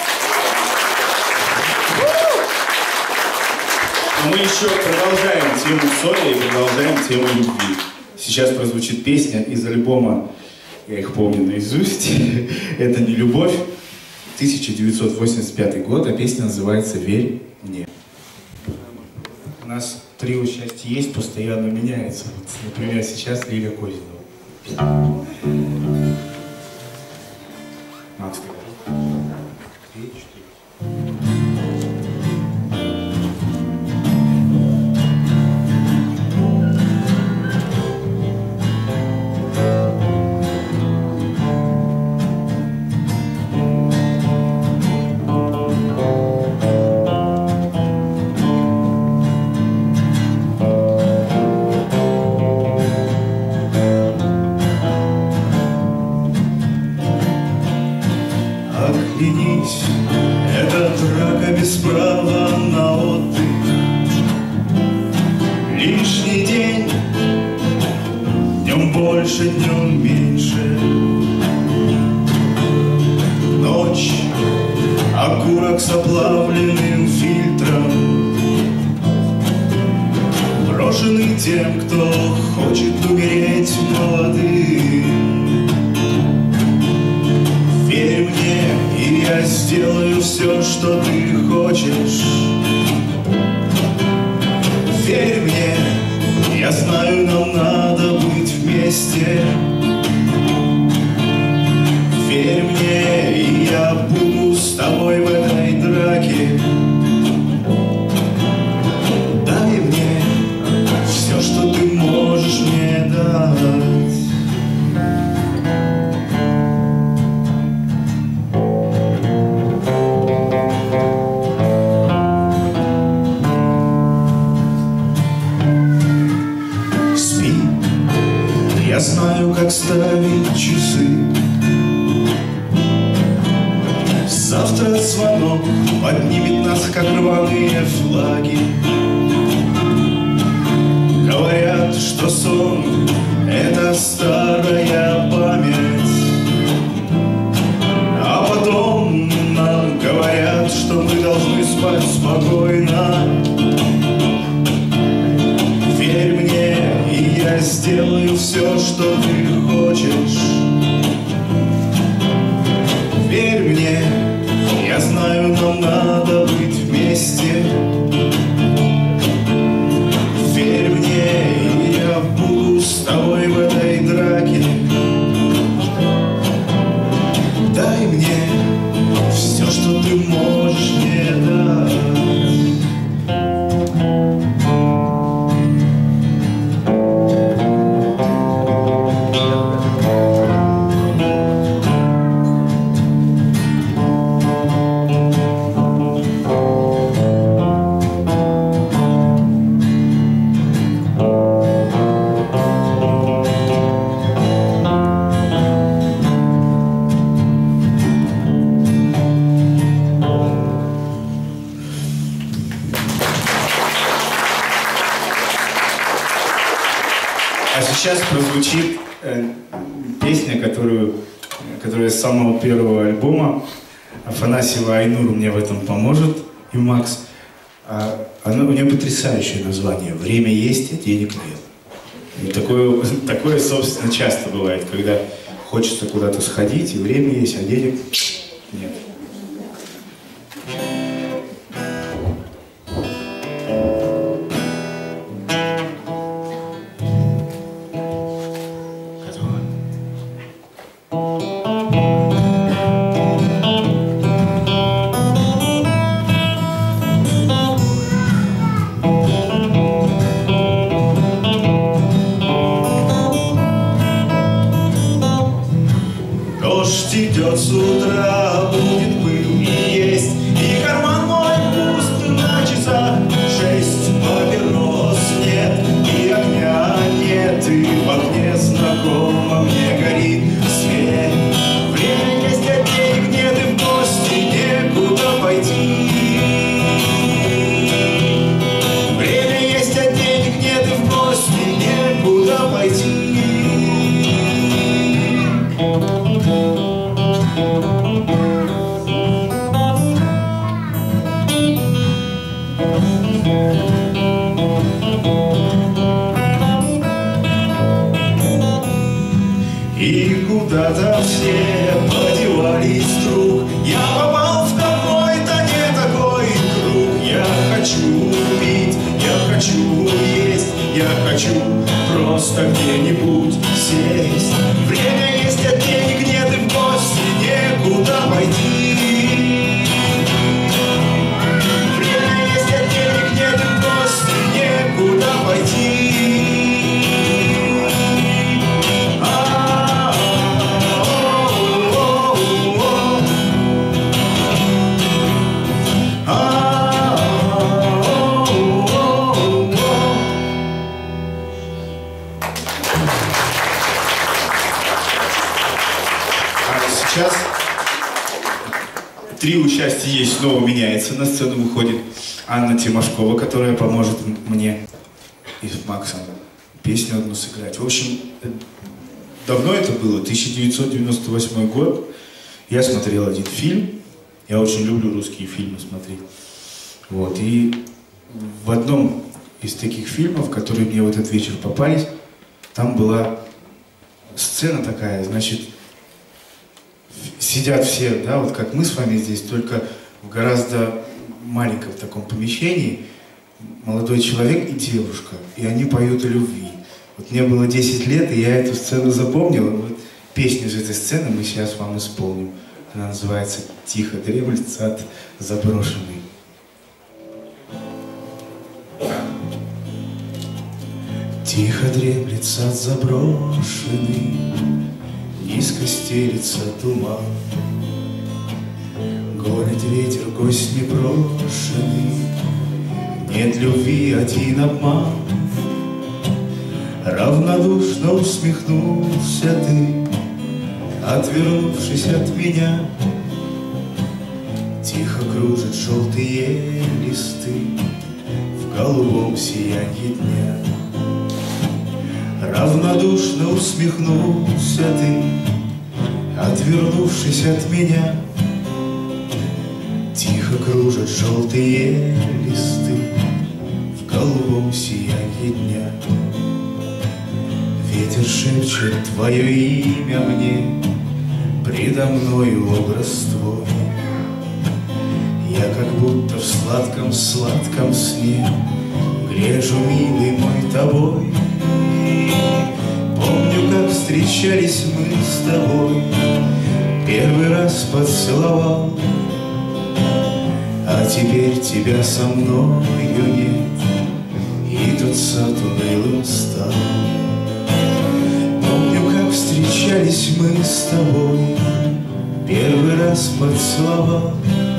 Но мы еще продолжаем тему соли и продолжаем тему любви. Сейчас прозвучит песня из альбома, я их помню наизусть, «Это не любовь», 1985 год, а песня называется «Верь мне». У нас трио счастья есть, постоянно меняется. Вот, например, сейчас Лилия Козинова. Надо сказать. Оглянись, это драка без права на отдых. Лишний день, днем больше, днем меньше. Ночь, окурок с оплавленным фильтром, брошенный тем, кто хочет умереть молодым. Верь мне, и я сделаю все, что ты хочешь. Верь мне, я знаю, нам надо быть вместе. Верь мне, и я буду с тобой в этой драке. Дай мне все, что ты можешь мне дать. Я знаю, как ставить часы. Завтра звонок поднимет нас, как рваные флаги. Говорят, что сон — это старая память. А потом нам говорят, что мы должны спать спокойно. Верь мне, и я сделаю все, что ты хочешь. Верь мне, я знаю, нам надо быть вместе. Верь мне, и я буду с тобой в этой драке. Дай мне все, что ты можешь мне дать. А сейчас прозвучит песня, которую которая с самого первого альбома. Афанасьева Айнур мне в этом поможет, и Макс. У нее потрясающее название «Время есть, а денег нет». И такое, собственно, часто бывает, когда хочется куда-то сходить, и время есть, а денег нет. Идет с утра, будет пыл и есть, и карман мой пуст на часах 6. Папирос нет, и огня нет, и в окне знакомо мне горит свет. Время есть, а денег нет, и в гости некуда пойти. Время есть, а денег нет, и в гости некуда пойти. И куда-то все подевались вдруг. Я попал в какой-то не такой круг. Я хочу пить, я хочу есть, я хочу просто где-нибудь сесть. Время есть, а денег нет, и в гости некуда пойти. Время есть, а денег нет, и в гости некуда пойти. Сейчас 3 участия есть, снова меняется. На сцену выходит Анна Тимошкова, которая поможет мне и с Максом песню одну сыграть. В общем, давно это было, 1998 год. Я смотрел один фильм. Я очень люблю русские фильмы смотреть. Вот. И в одном из таких фильмов, которые мне в этот вечер попались, там была сцена такая, значит, сидят все, да, вот как мы с вами здесь, только в гораздо маленьком таком помещении, молодой человек и девушка, и они поют о любви. Вот мне было 10 лет, и я эту сцену запомнил. Вот песню из этой сцены мы сейчас вам исполним. Она называется «Тихо дремлет сад заброшенный». Тихо дремлет сад заброшенный, низко стелится туман, гонит ветер гость непрошенный, нет любви, один обман. Равнодушно усмехнулся ты, отвернувшись от меня. Тихо кружат желтые листы в голубом сиянье дня. Равнодушно усмехнулся ты, отвернувшись от меня. Тихо кружат желтые листы в голубом сиянье дня. Ветер шепчет твое имя мне, предо мною образ твой. Я как будто в сладком-сладком сне грежу, милый мой, тобой. Помню, как встречались мы с тобой, первый раз поцеловал, а теперь тебя со мною нет, и тот сад унылым стал. Помню, как встречались мы с тобой, первый раз поцеловал,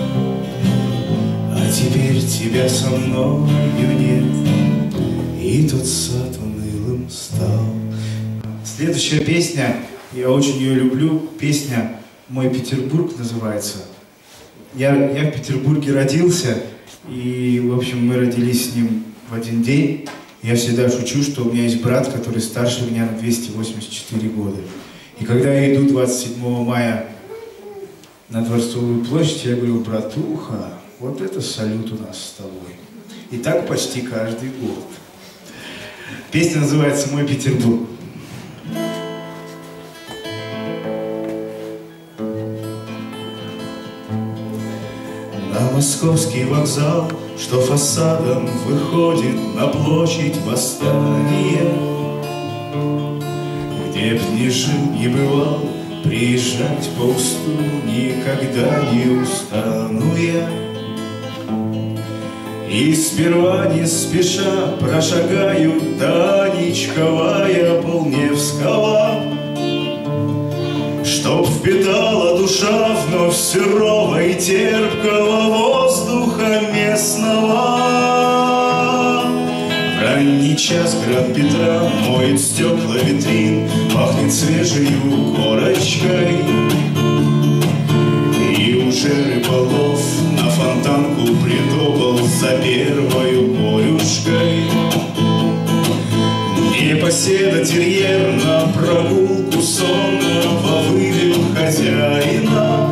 а теперь тебя со мною нет, и тот сад унылым стал. Следующая песня, я очень ее люблю, песня «Мой Петербург» называется. Я в Петербурге родился, и, в общем, мы родились с ним в один день. Я всегда шучу, что у меня есть брат, который старше меня на 284 года. И когда я иду 27 мая на Дворцовую площадь, я говорю: братуха, вот это салют у нас с тобой. И так почти каждый год. Песня называется «Мой Петербург». На московский вокзал, что фасадом выходит на площадь Восстания, где б ни жил, не бывал, приезжать по усту никогда не устану я. И сперва не спеша прошагаю до Аничкова, Полневского, чтоб впитала душа вновь сырого и терпкого воздуха местного. В ранний час град Петра моет стекла витрин, пахнет свежею корочкой. И уже рыболов на фонтанку притопал за первою горюшкой. Непоседа терьер на прогулку сонного вывел хозяина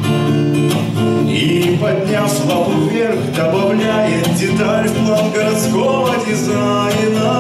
и, подняв лапу вверх, добавляет деталь в план городского дизайна.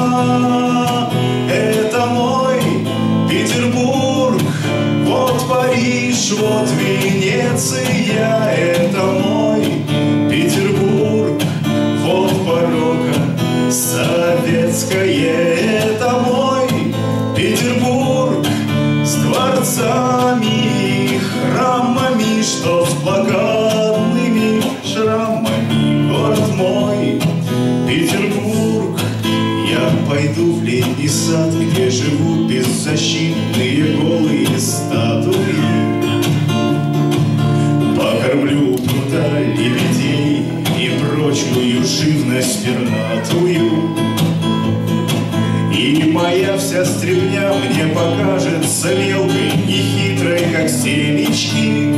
Это мой Петербург, вот Париж, вот Венеция. Это мой Петербург, вот порога советское. Это мой Петербург с дворцами и храмами, что с блокадными шрамами. Город мой Петербург, я пойду в летний сад, где живут беззащитные голые статуи. Покормлю у пруда лебедей и прочую живность пернатую. И моя вся стрельня мне покажется мелкой, нехитрой, как семечки.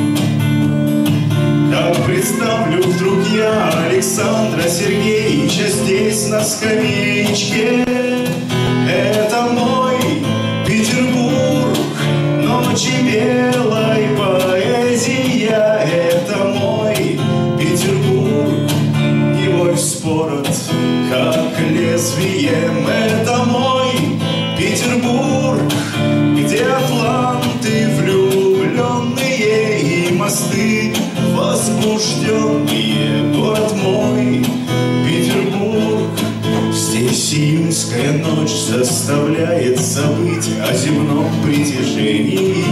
Как представлю вдруг я Александра Сергеевича здесь на скамеечке. Это мой Петербург, ночи белой поэзия. Это мой Петербург, его вспорот, как лезвием. Это мой Петербург, где атланты влюбленные и мосты возбужденные. Город мой Петербург, здесь июньская ночь заставляет забыть о земном притяжении.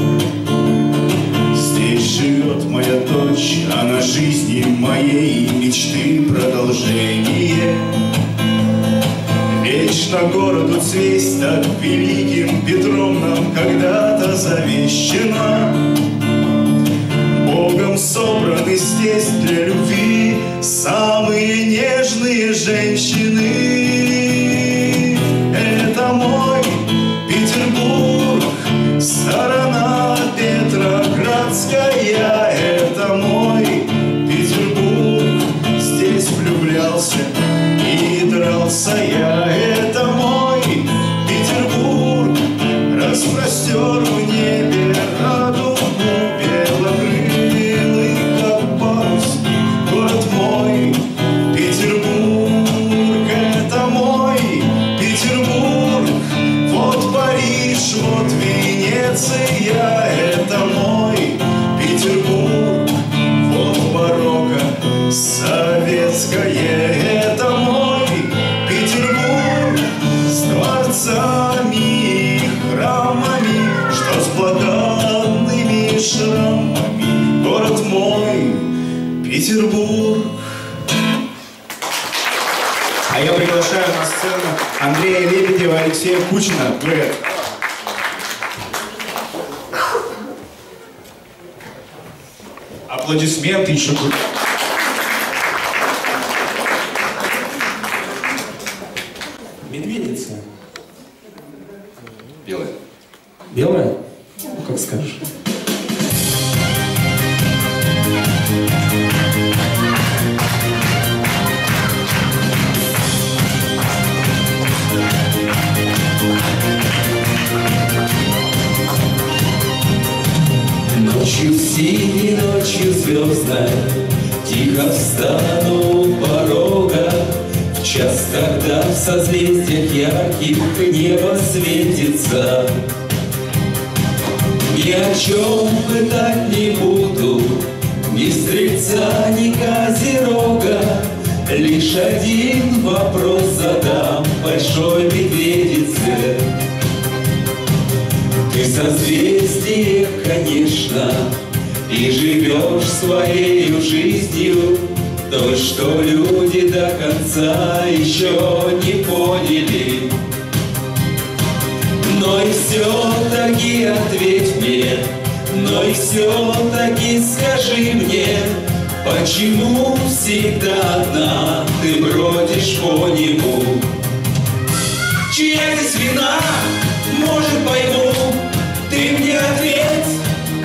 Здесь живет моя дочь, она жизни моей мечты продолжение. Вечно городу цвесть так великим Петром нам когда-то завещена. Богом собраны здесь для любви самые нежные женщины. Это мой Петербург, сторона Петроградская. Это мой Петербург, здесь влюблялся и дрался я. Это мой Петербург, распростер в небе радугу белокрылый, как парусник. Город мой Петербург, это мой Петербург, вот Париж, вот Венеция. Это мой Петербург, вот барокко советское. Это мой Петербург с дворцами и храмами, что с блокадными шрамами. Город мой Петербург. А я приглашаю на сцену Андрея Лебедева и Алексея Кучина. Дуэт. Аплодисменты еще тут. Медведица. Белая. Белая? Ну, как скажешь. Ночью, синей ночью звездной, тихо встану у порога, в час, когда в созвездиях ярких небо светится. Ни о чем пытать не буду, ни стрельца, ни козерога, лишь один вопрос задам большой медведице. Ты созвездие, конечно, и живешь своей жизнью, то, что люди до конца еще не поняли. Но и все-таки ответь мне, но и все-таки скажи мне, почему всегда одна ты бродишь по небу? Чья здесь вина, может, пойму, ты мне ответь.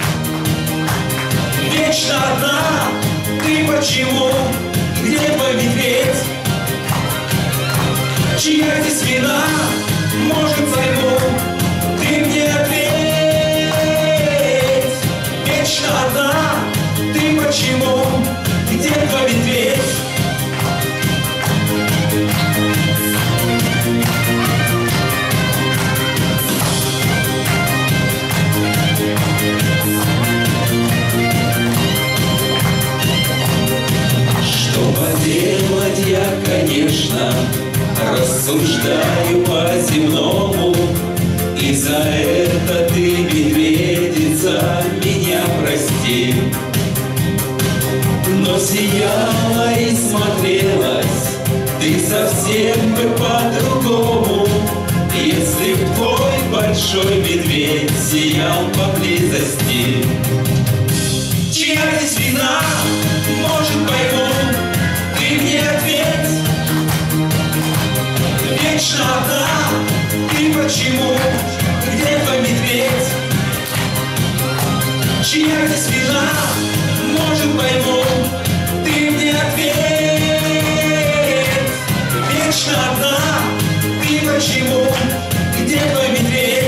Вечно одна, ты почему, где твой медведь? Чья здесь вина, может, пойму, ты мне ответь. Вечно одна, ты почему, где твой медведь? Что поделать я, конечно, рассуждаю по-земному, и за это ты, медведица, меня прости. Но сияла и смотрелась ты совсем бы по-другому, если б твой большой медведь сиял поблизости. Чья здесь вина, может, пойму, ты мне ответь. Вечно одна, ты почему, где твой медведь? Чья здесь вина, может, пойму, ты мне ответь. Вечно одна, ты почему, где твой медведь?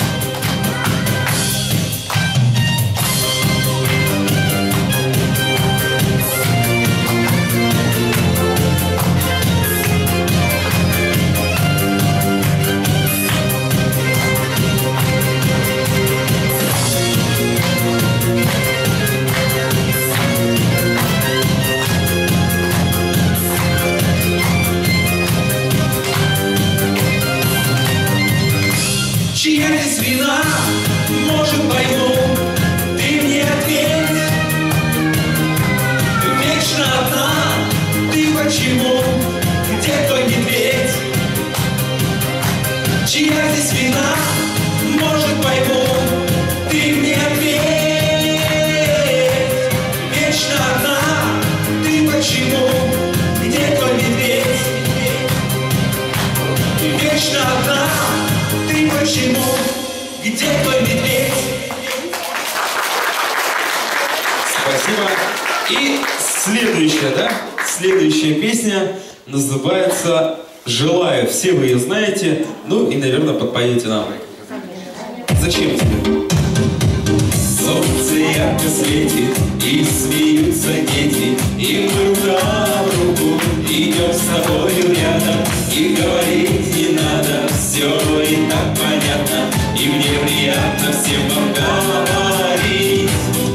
Чья здесь вина, может, пойму, ты мне ответь. Вечно одна, ты почему, где твой медведь? Чья здесь вина, может, пойму, ты мне ответь. Вечно одна, ты почему, где твой медведь? Вечно одна, ты почему, где твой медведь? Спасибо. И следующая песня называется «Желаю». Все вы ее знаете, ну и, наверное, подпоете нам. Зачем тебе? Солнце ярко светит, и смеются дети, и мы рука в руку идем с тобою рядом, и говорить не надо, все и так понятно, и мне приятно всем вам говорить.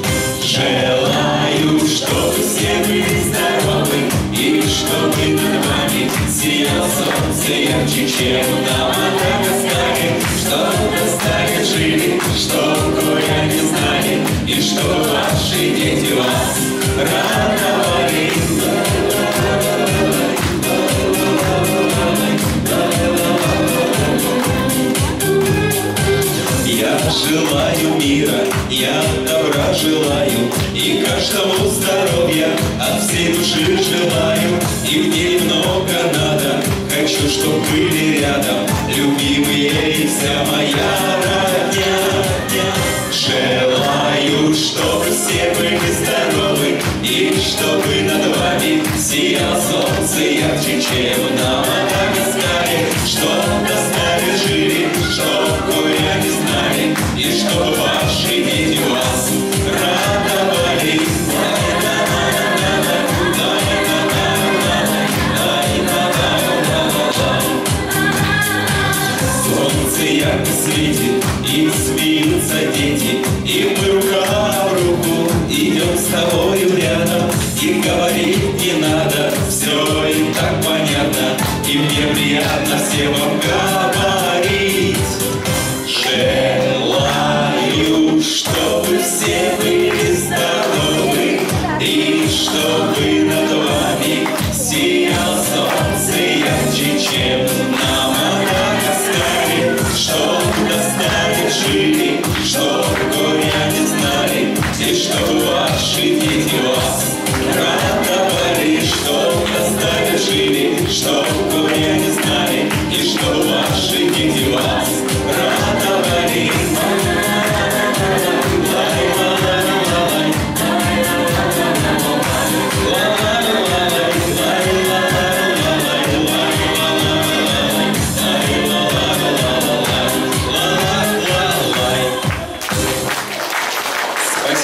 Желаю, чтобы все были здоровы, и чтобы над вами сияло солнце ярче, чем на Мадагаскаре, чтобы стали жили, чтобы горя не знали, и чтобы ваши дети вас радовали. Я желаю мира, я добра желаю, и каждому здоровья от всей души желаю, и мне много надо, хочу, чтоб были рядом любимые и вся моя родня. Желаю, чтобы все были здоровы, и чтобы над вами сияло солнце ярче, чем на Мадагаскаре, чтоб достали жили, чтоб горя не знали, и чтобы ваши дети вас радовали.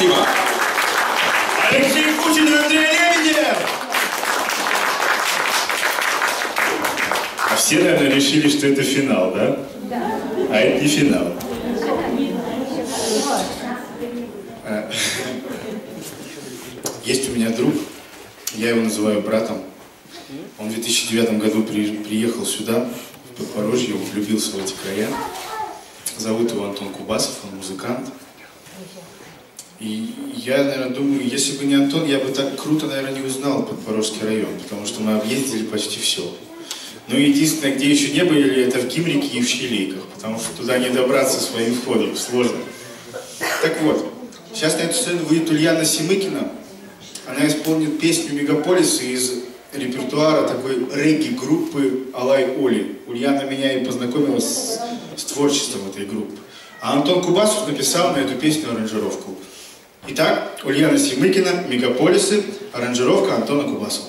Спасибо. Алексей Кучин и Андрей Лебедев! А все, наверное, решили, что это финал, да? Да. А это не финал. Есть у меня друг, я его называю братом. Он в 2009 году приехал сюда, в Подпорожье, он влюбился в эти края. Зовут его Антон Кубасов, он музыкант. И я, наверное, думаю, если бы не Антон, я бы так круто, наверное, не узнал Подпорожский район, потому что мы объездили почти все. Но единственное, где еще не были, это в Кимрике и в Щелейках, потому что туда не добраться своим ходом, сложно. Так вот, сейчас на эту сцену выйдет Ульяна Семыкина. Она исполнит песню «Мегаполис» из репертуара такой регги-группы «Алай Оли». Ульяна меня и познакомила с творчеством этой группы. А Антон Кубасов написал на эту песню аранжировку. Итак, Ульяна Семыкина, «Мегаполисы», аранжировка Антона Кубасова.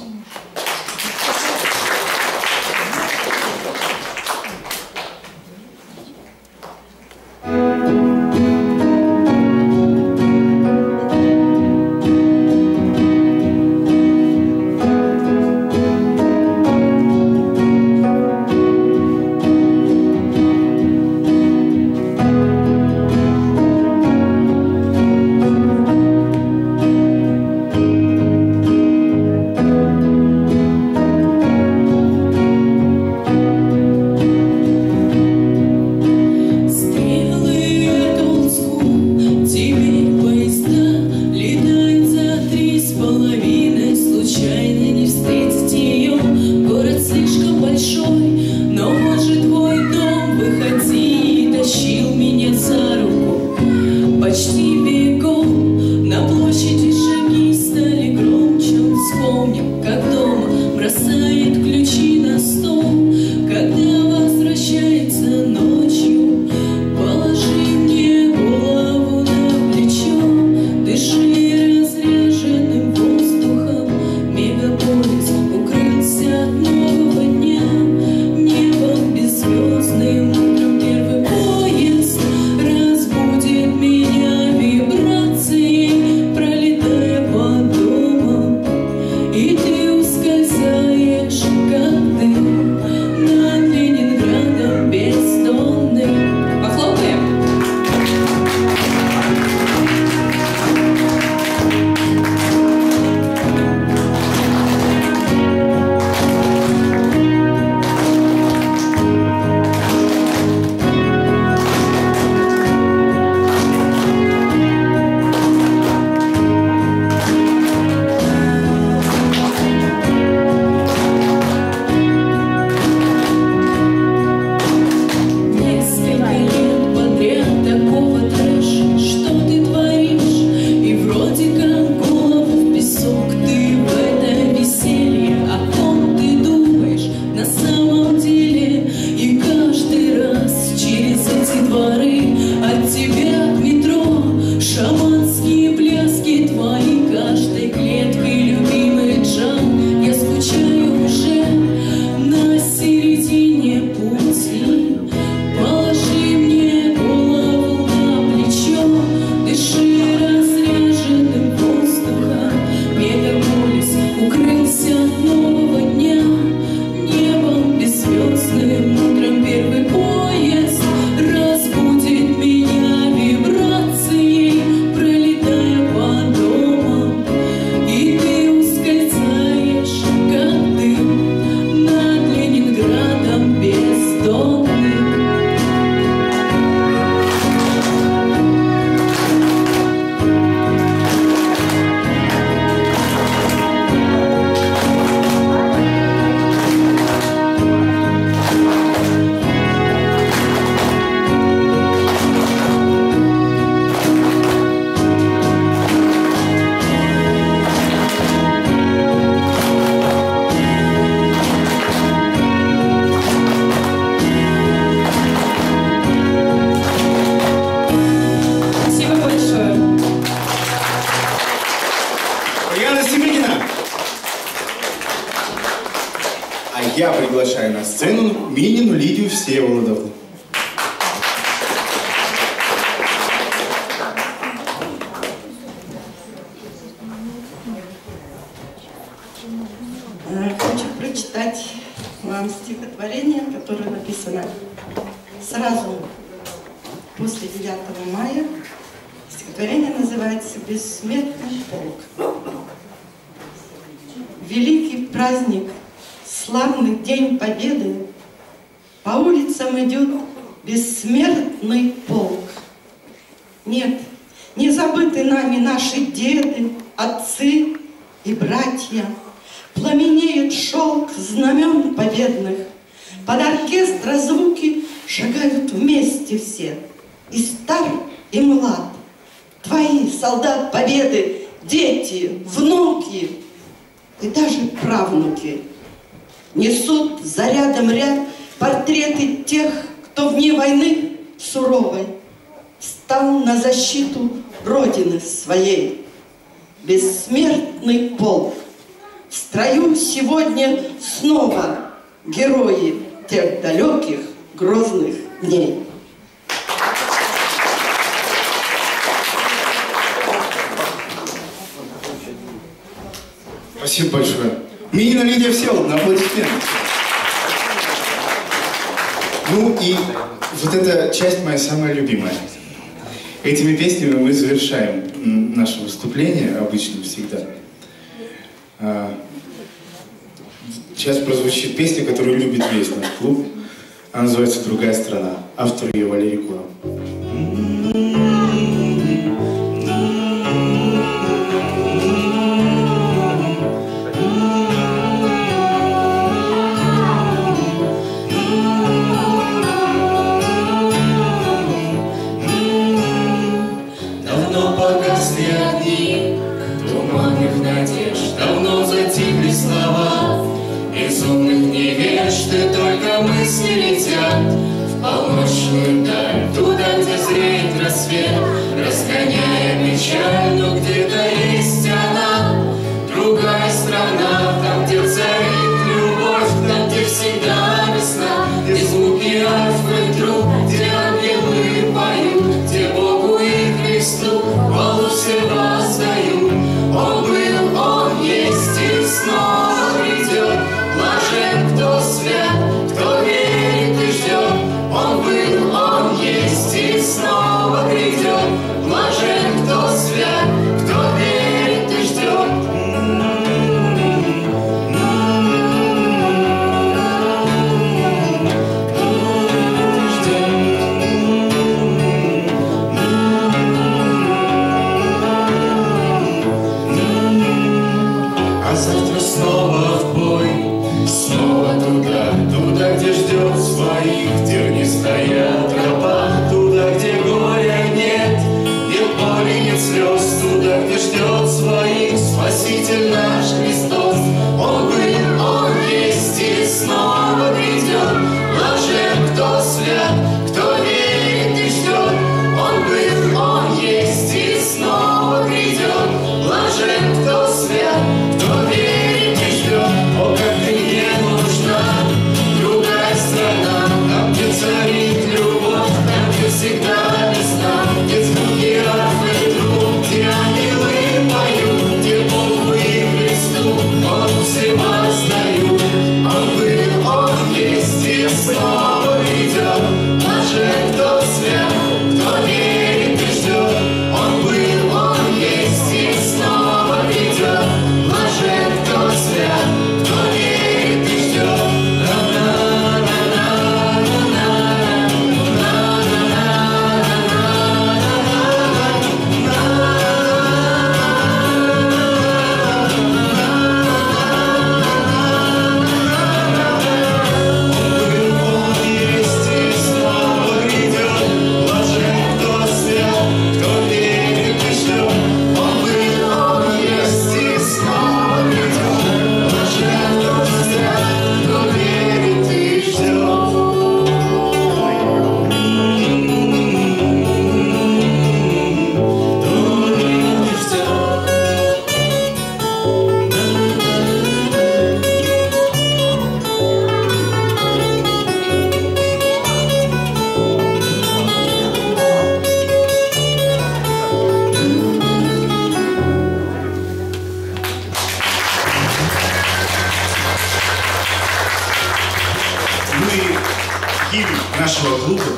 Я приглашаю на сцену Минину Лидию Всеволодовну. прочитать вам стихотворение, которое написано сразу после 9 мая. Стихотворение называется «Бессмертный полк». Великий праздник, славный день Победы, по улицам идет бессмертный полк. Нет, не забыты нами наши деды, отцы и братья. Пламенеет шелк знамен победных, под оркестр звуки шагают вместе все, и стар, и млад. Твои, солдат Победы, дети, внуки и даже правнуки несут за рядом ряд портреты тех, кто в дни войны суровой стал на защиту Родины своей. Бессмертный полк. В строю сегодня снова герои тех далеких грозных дней. Спасибо большое. Минина Лидия Всеволодовна, аплодисменты. Ну и вот эта часть моя самая любимая. Этими песнями мы завершаем наше выступление, обычно всегда. Сейчас прозвучит песня, которую любит весь наш клуб. Она называется «Другая страна». Автор ее Валерий Куров. Давно погасли огни туманных надежд, давно затихли слова безумных невежд, и только мысли летят в полночную даль, туда, где зреет рассвет, разгоняя печаль. Но где-то есть она, другая страна, там, где царит любовь, там, где всегда весна, где звуки арфы труб, где ангелы поют, где Богу и Христу хвалу все воздают. Он был, он есть и снова придет. Блажен, кто свят, кто верит и ждет. Он был, он есть и снова придет. Блажен, кто свят, кто верит и ждет. А завтра снова в бой, снова туда, туда, где ждет своих, где не стоят тропа, туда, где горя нет, нет боли, нет слез, туда, где ждет своих Спаситель наш Христос. Он был, он есть и снова придет. Блажен, кто свят, кто верит и ждет. Он был, он есть и снова придет. Блажен, кто свят, кто верит и ждет. О, как ты мне нужна, другая страна, там, где царит любовь, там, где всегда весна, где звуки арфы труб, где ангелы поют, где Богу и Христу хвалу все воздают. Он был, он есть и снова придет. Блажен, кто свят, кто верит и ждет. Он был, он есть и снова придет.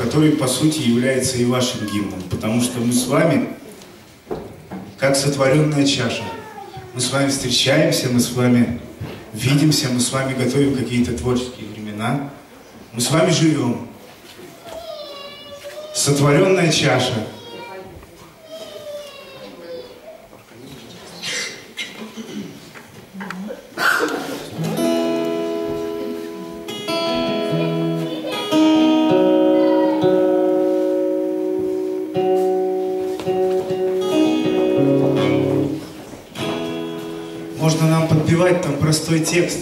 который, по сути, является и вашим гимном, потому что мы с вами, как сотворенная чаша, мы с вами встречаемся, мы с вами видимся, мы с вами готовим какие-то творческие времена, мы с вами живем. Сотворенная чаша. Можно нам подпевать там простой текст.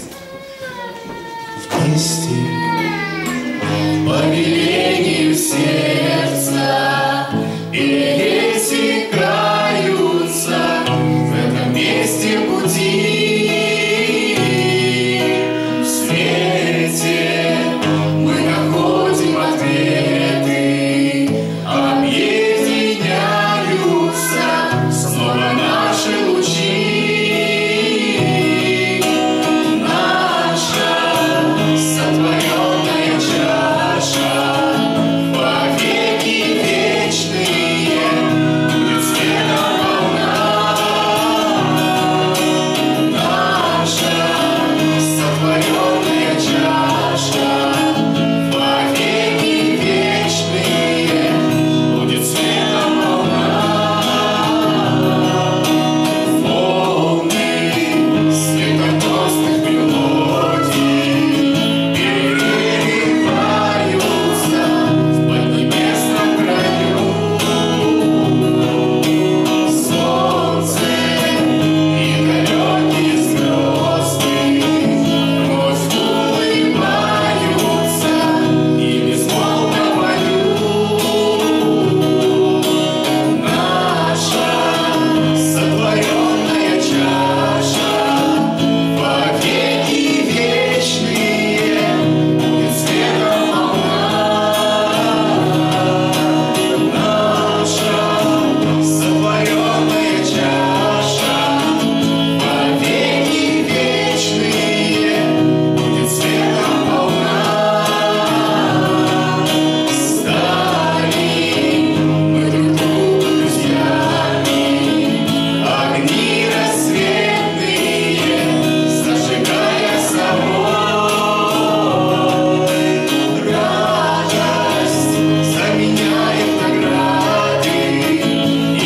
Вместе по велению сердца пересекаются в этом месте пути. В свете мы находим ответы, объединяются снова наши лучи. Наша сотворенная чаша вовеки вечные будет светом полна. Наша сотворенная чаша вовеки вечные будет светом полна. Волны светоносных мелодий переливаются в поднебесном краю. Солнце и далекие звезды вновь улыбаются и безмолвно поют. Наша сотворенная чаша вовеки вечные будет светом полна. Наша сотворенная чаша вовеки вечные будет светом полна. Стали мы друг другу друзьями, огни рассветные зажигая собой. Радость заменяет награды и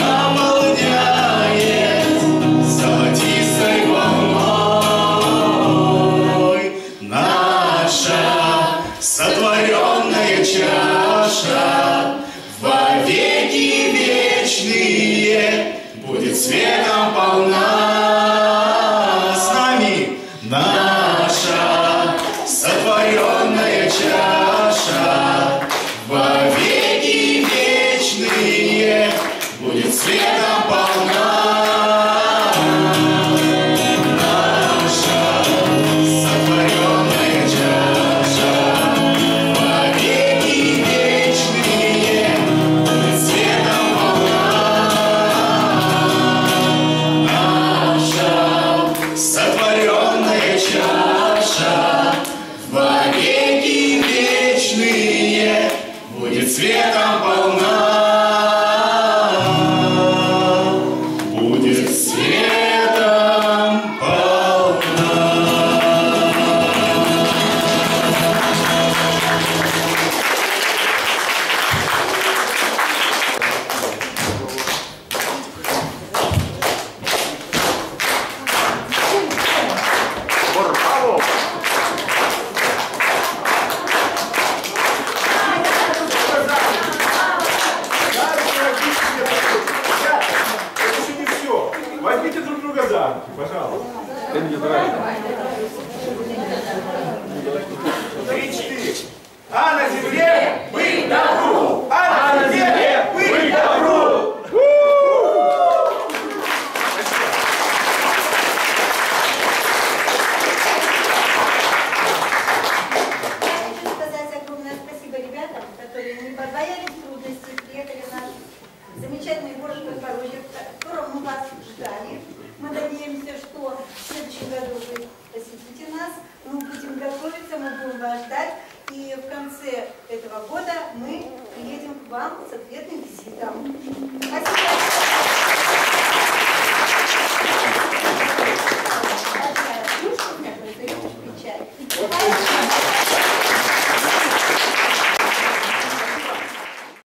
наполняет золотистой волной. Наша сотворенная чаша вовеки вечные будет светом полна. С нами наша сотворенная чаша вовеки вечные будет светом полна. Наша сотворенная чаша вовеки вечные будет светом полна. Наша сотворенная чаша вовеки вечные будет светом полна. Будет светом полна. Возьмите друг друга за руки, пожалуйста. 3-4. А на земле быть добру! А на земле быть добру! Хочу сказать огромное спасибо ребятам, которые не побоялись трудностей, приехали в наш замечательный город Подпорожье, в котором мы вас ждали. Мы надеемся, что в следующем году вы посетите нас, мы будем готовиться, мы будем вас ждать. И в конце этого года мы приедем к вам с ответным визитом. Спасибо.